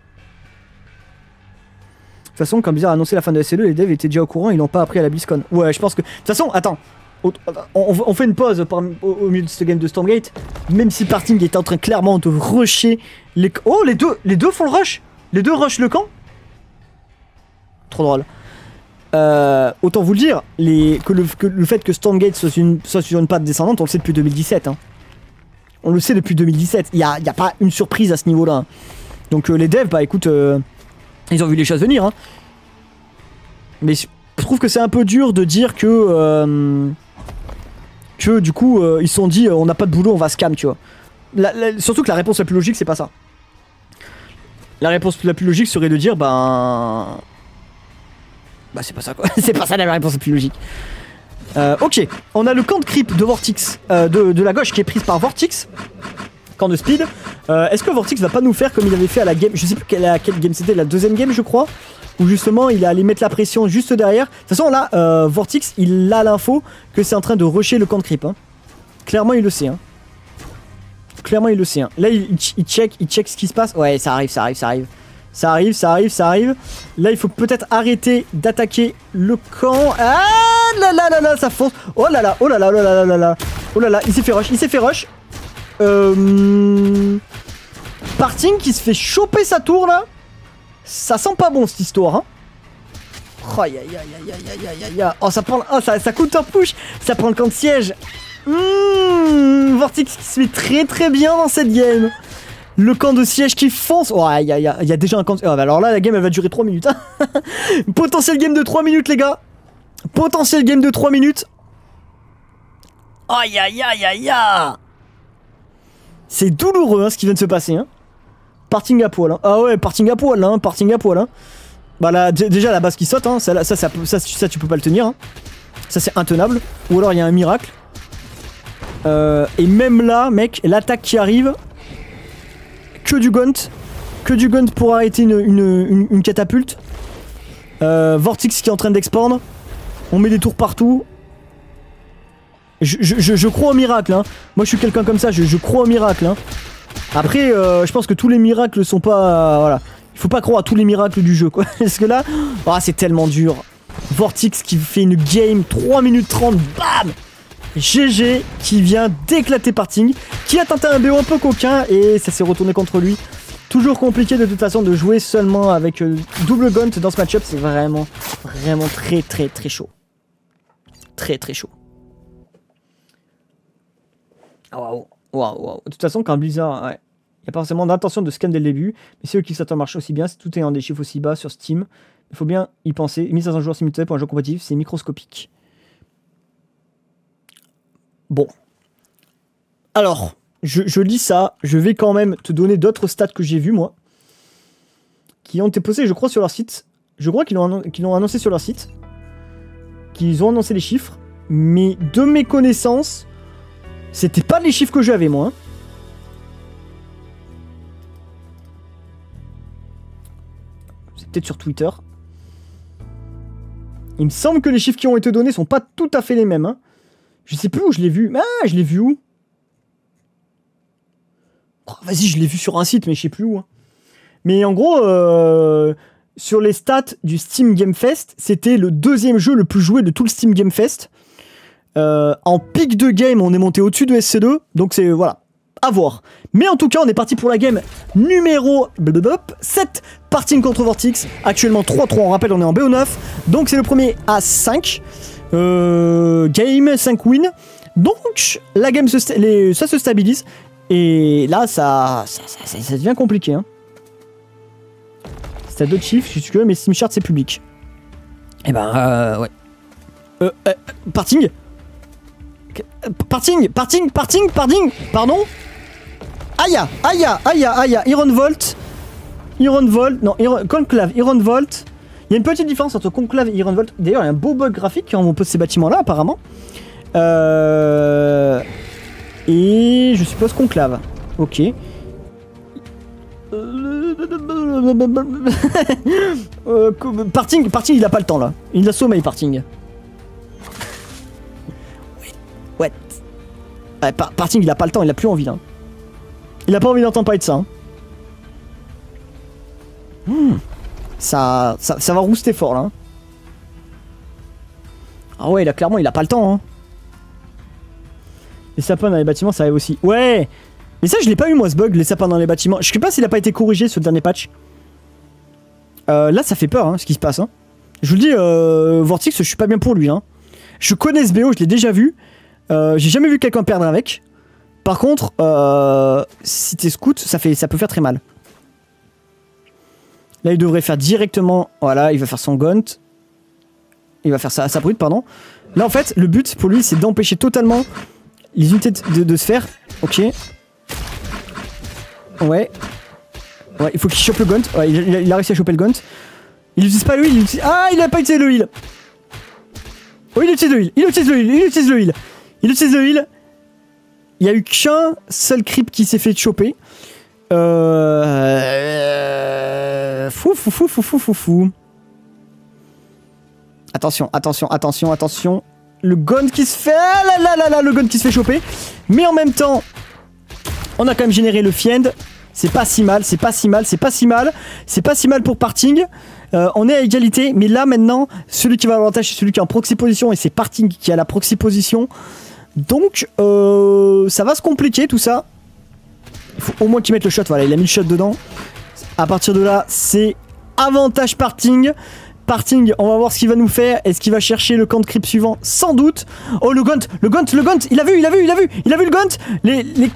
toute façon, quand Blizzard a annoncé la fin de S L E, les devs étaient déjà au courant, ils l'ont pas appris à la BlizzCon. Ouais, je pense que... De toute façon, attends. On, on fait une pause par, au, au milieu de ce game de Stormgate. Même si Parting était en train clairement de rusher les... Oh, les deux, les deux font le rush. Les deux rush le camp. Trop drôle. Euh, autant vous le dire, les, que, le, que le fait que Stormgate soit, une, soit sur une patte descendante, on le sait depuis deux mille dix-sept. Hein. On le sait depuis deux mille dix-sept. Il n'y a, a pas une surprise à ce niveau-là. Hein. Donc euh, les devs, bah écoute, euh, ils ont vu les choses venir. Hein. Mais je trouve que c'est un peu dur de dire que... Euh, que du coup, euh, ils se sont dit, euh, on n'a pas de boulot, on va scam, tu vois. La, la, surtout que la réponse la plus logique, c'est pas ça. La réponse la plus logique serait de dire, ben... Bah c'est pas ça quoi, c'est pas ça la réponse la plus logique. Euh, ok, on a le camp de creep de Vortex, euh, de, de la gauche qui est prise par Vortex. Camp de speed. Euh, Est-ce que Vortex va pas nous faire comme il avait fait à la game, je sais plus quelle, à quelle game c'était, la deuxième game je crois, où justement il est allé mettre la pression juste derrière. De toute façon là, euh, Vortex il a l'info que c'est en train de rusher le camp de creep. Hein. Clairement il le sait. Hein. Clairement il le sait. Hein. Là il, il, il check, il check ce qui se passe. Ouais ça arrive, ça arrive, ça arrive. Ça arrive, ça arrive, ça arrive. Là, il faut peut-être arrêter d'attaquer le camp. Ah là là là là, ça fonce. Oh là là, oh là là, oh là là là là. Oh là là, il s'est fait rush, il s'est fait rush. Euh... Parting qui se fait choper sa tour là. Ça sent pas bon cette histoire. Hein. Oh, aïe aïe aïe aïe aïe aïe aïe aïe. Oh, ça prend. Oh, ça, ça counter push. Ça prend le camp de siège. Mmh, Vortex qui se met très très bien dans cette game. Le camp de siège qui fonce. Oh, il y, y, y a déjà un camp de... Oh, bah alors là, la game, elle va durer trois minutes. Hein. Potentiel game de trois minutes, les gars. Potentiel game de trois minutes. Aïe, aïe, aïe, aïe, aïe. C'est douloureux, hein, ce qui vient de se passer. Hein. Parting à poil. Hein. Ah ouais, parting à poil, hein. Parting à poil. Hein. Bah là, déjà, la base qui saute. Hein. Ça, ça, ça, ça, ça, tu peux pas le tenir. Hein. Ça, c'est intenable. Ou alors, il y a un miracle. Euh, et même là, mec, l'attaque qui arrive... Que du gaunt, que du gaunt pour arrêter une, une, une, une catapulte. Euh, Vortex qui est en train d'expandre. On met des tours partout. Je, je, je, je crois au miracle. Hein. Moi je suis quelqu'un comme ça, je, je crois au miracle. Hein. Après, euh, je pense que tous les miracles sont pas... Euh, voilà. Il faut pas croire à tous les miracles du jeu quoi. Parce que là, oh, c'est tellement dur. Vortex qui fait une game trois minutes trente, bam. G G qui vient d'éclater Parting, qui a tenté un B O un peu coquin et ça s'est retourné contre lui. Toujours compliqué de toute façon de jouer seulement avec euh, double gaunt dans ce match-up, c'est vraiment, vraiment très très très chaud. Très très chaud. Waouh, waouh, waouh. De toute façon, quand Blizzard, ouais, il n'y a pas forcément d'intention de scam dès le début, mais c'est eux qui s'attendent marche aussi bien, si tout est en des chiffres aussi bas sur Steam. Il faut bien y penser. mille cinq cents joueurs simultanés pour un jeu compétitif, c'est microscopique. Bon. Alors, je, je lis ça. Je vais quand même te donner d'autres stats que j'ai vues, moi. Qui ont été posées, je crois, sur leur site. Je crois qu'ils l'ont qu'ils l'ont annoncé sur leur site. Qu'ils ont annoncé les chiffres. Mais de mes connaissances, c'était pas les chiffres que j'avais, moi. Hein. C'est peut-être sur Twitter. Il me semble que les chiffres qui ont été donnés sont pas tout à fait les mêmes, hein. Je sais plus où je l'ai vu. Ah, je l'ai vu où? Oh, vas-y, je l'ai vu sur un site, mais je sais plus où. Hein. Mais en gros, euh, sur les stats du Steam Game Fest, c'était le deuxième jeu le plus joué de tout le Steam Game Fest. Euh, en pic de game, on est monté au-dessus de S C deux, donc c'est, voilà, à voir. Mais en tout cas, on est parti pour la game numéro sept, Parting contre Vortix, actuellement trois trois, on rappelle, on est en B O neuf, donc c'est le premier à cinq, euh, game, cinq wins, donc la game, se les, ça se stabilise, et là, ça, ça, ça, ça, ça devient compliqué, hein. C'est à deux chiffres, je suis curieux, mais Steam Chart, c'est public. Et ben, euh, ouais. Euh, euh, parting Parting, parting, parting, parting, pardon. Aïe, aïe, aïe, aïe, Iron Volt. Iron Volt, non, Iron, Conclave, Iron Volt. Il y a une petite différence entre Conclave et Iron Volt. D'ailleurs, il y a un beau bug graphique quand on pose ces bâtiments-là, apparemment. Euh... Et je suppose Conclave. Ok. euh, parting, parting, il a pas le temps là. Il a sommeil, parting. Ouais. Ouais, par parting, il a pas le temps, il a plus envie là. Il a pas envie d'entendre parler de ça. Hein. Mmh. Ça, ça. Ça va rouster fort là. Ah ouais, là clairement, il a pas le temps. Hein. Les sapins dans les bâtiments, ça arrive aussi. Ouais. Mais ça, je l'ai pas eu moi ce bug, les sapins dans les bâtiments. Je sais pas s'il a pas été corrigé ce dernier patch. Euh, là, ça fait peur hein, ce qui se passe. Hein. Je vous le dis, euh, Vortix, je suis pas bien pour lui. Hein. Je connais ce B O, je l'ai déjà vu. Euh, J'ai jamais vu quelqu'un perdre avec. Par contre, euh, si t'es scout, ça, fait, ça peut faire très mal. Là, il devrait faire directement... Voilà, il va faire son gaunt. Il va faire sa, sa brute, pardon. Là, en fait, le but pour lui, c'est d'empêcher totalement les unités de, de, de se faire. Ok. Ouais. Ouais, il faut qu'il chope le gaunt. Ouais, il, il a réussi à choper le gaunt. Il utilise pas le heal. Il utilise... Ah, il a pas utilisé le heal. Oh, il utilise le heal. Il utilise le heal. Il utilise le heal. Il utilise le heal. Il y a eu qu'un seul creep qui s'est fait choper. Euh... Fou, fou, fou, fou, fou, fou, fou. Attention, attention, attention, attention. Le gaunt qui se fait... Ah là là là là, le gaunt qui se fait choper. Mais en même temps, on a quand même généré le fiend. C'est pas si mal, c'est pas si mal, c'est pas si mal. C'est pas si mal pour Parting. Euh, on est à égalité, mais là maintenant, celui qui va à l'avantage, c'est celui qui est en proxy position, et c'est Parting qui a la proxy position. Donc, euh, ça va se compliquer tout ça. Il faut au moins qu'il mette le shot, voilà, il a mis le shot dedans. À partir de là, c'est avantage Parting. Parting, on va voir ce qu'il va nous faire. Est-ce qu'il va chercher le camp de creep suivant? Sans doute. Oh, le gaunt, le gaunt, le gaunt. Il a vu, il a vu, il a vu. Il a vu le gaunt. Les... les...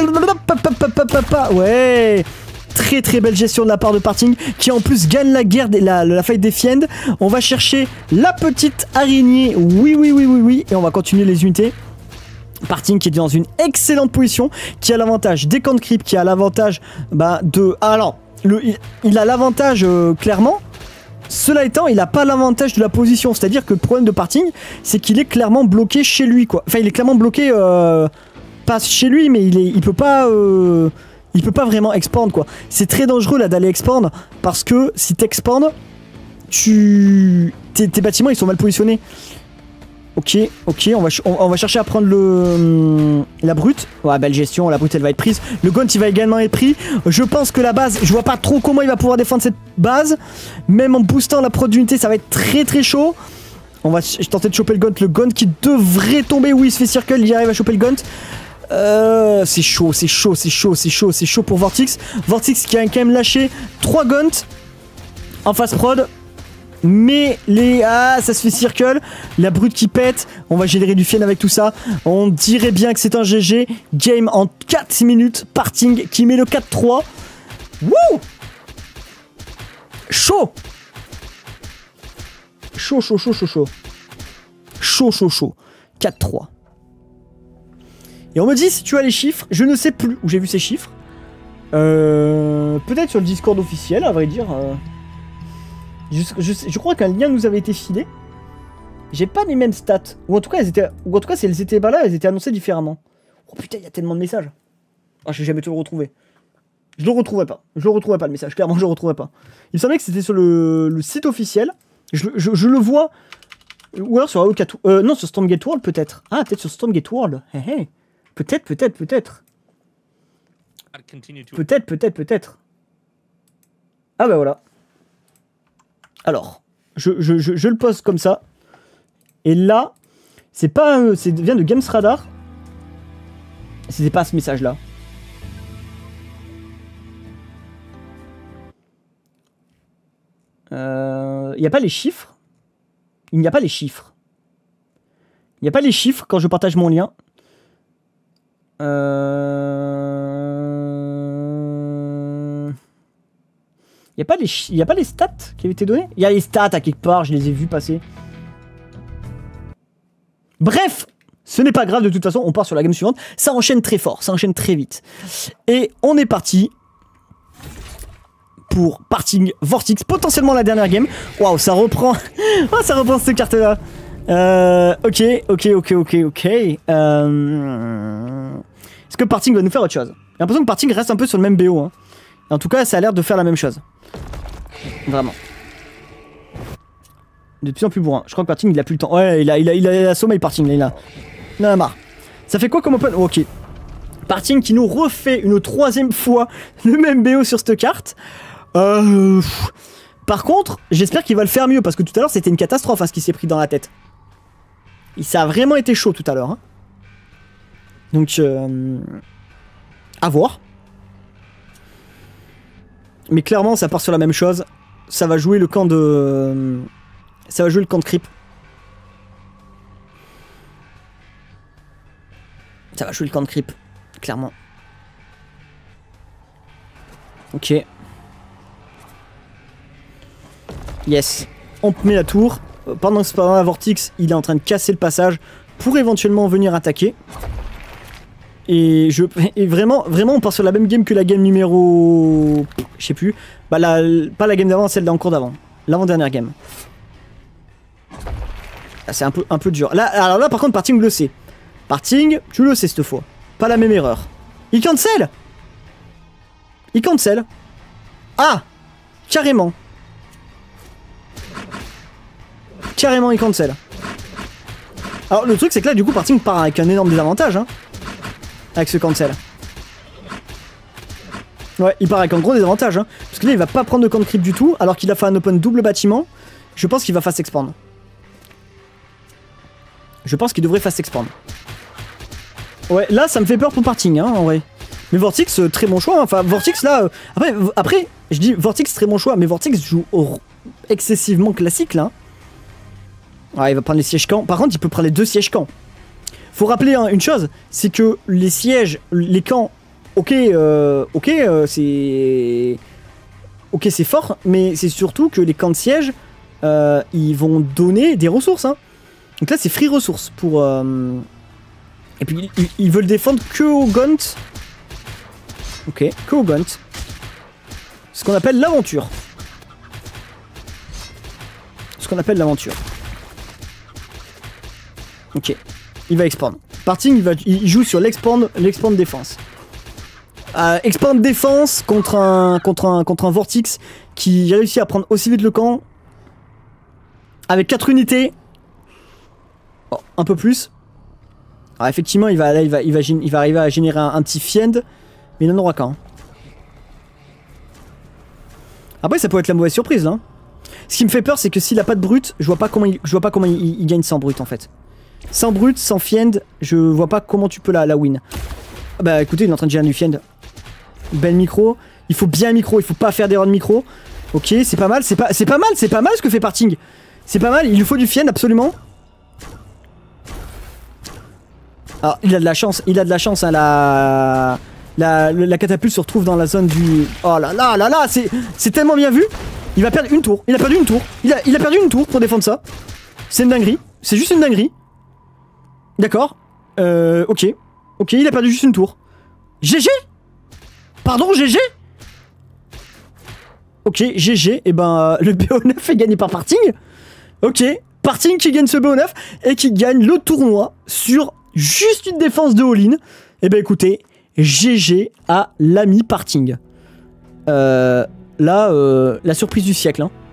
Ouais. Très très belle gestion de la part de Parting, qui en plus gagne la guerre, des, la, la fight des Fiend. On va chercher la petite araignée. Oui, oui, oui, oui, oui. Et on va continuer les unités. Parting qui est dans une excellente position, qui a l'avantage des camps de creep, qui a l'avantage bah, de... Ah, alors, le, il, il a l'avantage euh, clairement. Cela étant, il n'a pas l'avantage de la position. C'est-à-dire que le problème de Parting, c'est qu'il est clairement bloqué chez lui, quoi. Enfin, il est clairement bloqué, euh, pas chez lui, mais il, est, il peut pas... Euh, il peut pas vraiment expand, quoi. C'est très dangereux, là, d'aller expand, parce que si t'expandes, tu... Tes, tes bâtiments, ils sont mal positionnés. Ok, ok, on va, on, on va chercher à prendre le la brute. Ouais, belle gestion, la brute elle va être prise. Le gaunt il va également être pris. Je pense que la base, je vois pas trop comment il va pouvoir défendre cette base. Même en boostant la prod d'unité, ça va être très très chaud. On va tenter de choper le gaunt. Le gaunt qui devrait tomber. Oui, il se fait circle, il arrive à choper le gaunt. Euh, c'est chaud, c'est chaud, c'est chaud, c'est chaud, c'est chaud pour Vortix. Vortix qui a quand même lâché trois gaunts en face prod. Mais les... Ah, ça se fait circle. La brute qui pète. On va générer du fiel avec tout ça. On dirait bien que c'est un G G. Game en quatre minutes. Parting qui met le quatre trois. Wouh! Chaud! Chaud, chaud, chaud, chaud, chaud. Chaud, chaud, chaud. quatre trois. Et on me dit si tu as les chiffres. Je ne sais plus où j'ai vu ces chiffres. Euh, Peut-être sur le Discord officiel, à vrai dire. Euh... Je, je, je crois qu'un lien nous avait été filé. J'ai pas les mêmes stats. Ou en tout cas, elles étaient, ou en tout cas, si elles étaient pas là, elles étaient annoncées différemment. Oh putain, il y a tellement de messages. Ah, je vais jamais te le retrouver. Je le retrouverai pas. Je le retrouverai pas le message. Clairement, je le retrouverai pas. Il me semblait que c'était sur le, le site officiel. Je, je, je le vois. Ou alors sur A O quatre. Euh, non, sur Stormgate World peut-être. Ah, peut-être sur Stormgate World. Hey, hey. Peut-être, peut-être, peut-être. Peut-être, peut-être, peut-être. Ah bah voilà. Alors, je, je, je, je le pose comme ça. Et là, c'est pas... Euh, c'est vient de Games Radar. C'était pas ce message-là. Il euh, n'y a pas les chiffres. Il n'y a pas les chiffres. Il n'y a pas les chiffres quand je partage mon lien. Euh... Il n'y a pas les il y a pas les stats qui avaient été donnés. Il y a les stats à quelque part, je les ai vus passer. Bref, ce n'est pas grave de toute façon, on part sur la game suivante. Ça enchaîne très fort, ça enchaîne très vite. Et on est parti pour Parting Vortex, potentiellement la dernière game. Waouh, ça reprend. Oh, ça reprend cette carte là. Euh, ok, ok, ok, ok, ok. Euh... Est-ce que Parting va nous faire autre chose? J'ai l'impression que Parting reste un peu sur le même B O. Hein. En tout cas, ça a l'air de faire la même chose. Vraiment. De plus en plus bourrin. Je crois que Parting, il a plus le temps. Ouais, il a, il a, il a, il a sommeil Parting, là, il a. Il en a marre. Ça fait quoi comme open? Oh, ok. Parting qui nous refait une troisième fois le même B O sur cette carte. Euh... Par contre, j'espère qu'il va le faire mieux, parce que tout à l'heure, c'était une catastrophe, hein, ce qui s'est pris dans la tête. Ça a vraiment été chaud tout à l'heure. Hein. Donc, euh... à voir. Mais clairement, ça part sur la même chose. Ça va jouer le camp de... Ça va jouer le camp de creep. Ça va jouer le camp de creep. Clairement. Ok. Yes. On met la tour. Pendant que pendant la Vortex, il est en train de casser le passage pour éventuellement venir attaquer. Et, je, et vraiment, vraiment, on part sur la même game que la game numéro... Je sais plus. Bah la, pas la game d'avant, celle d'en cours d'avant. L'avant-dernière game. C'est un peu, un peu dur. Là, alors là, par contre, Parting le sait. Parting, tu le sais cette fois. Pas la même erreur. Il cancel. Il cancel. Ah, carrément. Carrément, il cancel. Alors, le truc, c'est que là, du coup, Parting part avec un énorme désavantage. Hein, avec ce cancel. Ouais, il part avec un gros désavantage. Hein, parce que là, il va pas prendre de camp de creep du tout. Alors qu'il a fait un open double bâtiment. Je pense qu'il va fast expand. Je pense qu'il devrait fast expand. Ouais, là, ça me fait peur pour Parting, hein, en vrai. Mais Vortex, euh, très bon choix. Hein. Enfin, Vortex, là... Euh, après, après, je dis Vortex, très bon choix. Mais Vortex joue au, excessivement classique, là. Ouais, il va prendre les sièges camps. Par contre, il peut prendre les deux sièges camps. Faut rappeler hein, une chose, c'est que les sièges, les camps, ok, euh, ok, euh, c'est... Ok, c'est fort, mais c'est surtout que les camps de siège, euh, ils vont donner des ressources, hein. Donc là, c'est free ressources pour... Euh... Et puis, ils, ils veulent défendre que au Gaunt. Ok, que au Gaunt. Ce qu'on appelle l'aventure. Ce qu'on appelle l'aventure. Ok, il va expand. Parting, il, va, il joue sur l'expand, l'expand défense. Euh, expand défense contre un, contre, un, contre un Vortex qui réussit à prendre aussi vite le camp. Avec quatre unités. Oh, un peu plus. Alors effectivement, il va, là, il va, il va, il va arriver à générer un, un petit fiend. Mais il n'en aura qu'un. Après, ça peut être la mauvaise surprise, là. Ce qui me fait peur, c'est que s'il a pas de brut, je vois pas comment il, je vois pas comment il, il gagne sans brut, en fait. Sans brut, sans fiend, je vois pas comment tu peux la, la win. Ah bah écoutez, il est en train de gérer du fiend. Belle micro. Il faut bien micro, il faut pas faire d'erreur de micro. Ok, c'est pas mal, c'est pas, c'est pas mal, c'est pas mal ce que fait Parting. C'est pas mal, il lui faut du fiend, absolument. Alors, il a de la chance, il a de la chance, hein, la... La, la catapulte se retrouve dans la zone du... Oh là là là là, c'est tellement bien vu. Il va perdre une tour, il a perdu une tour. Il a, il a perdu une tour pour défendre ça. C'est une dinguerie, c'est juste une dinguerie. D'accord, euh, ok. Ok, il a perdu juste une tour. G G. Pardon, G G. Ok, G G, et ben le B O neuf est gagné par Parting. Ok, Parting qui gagne ce B O neuf et qui gagne le tournoi sur juste une défense de all-in. Et ben écoutez, G G à l'ami Parting. Euh, là, euh, la surprise du siècle, hein.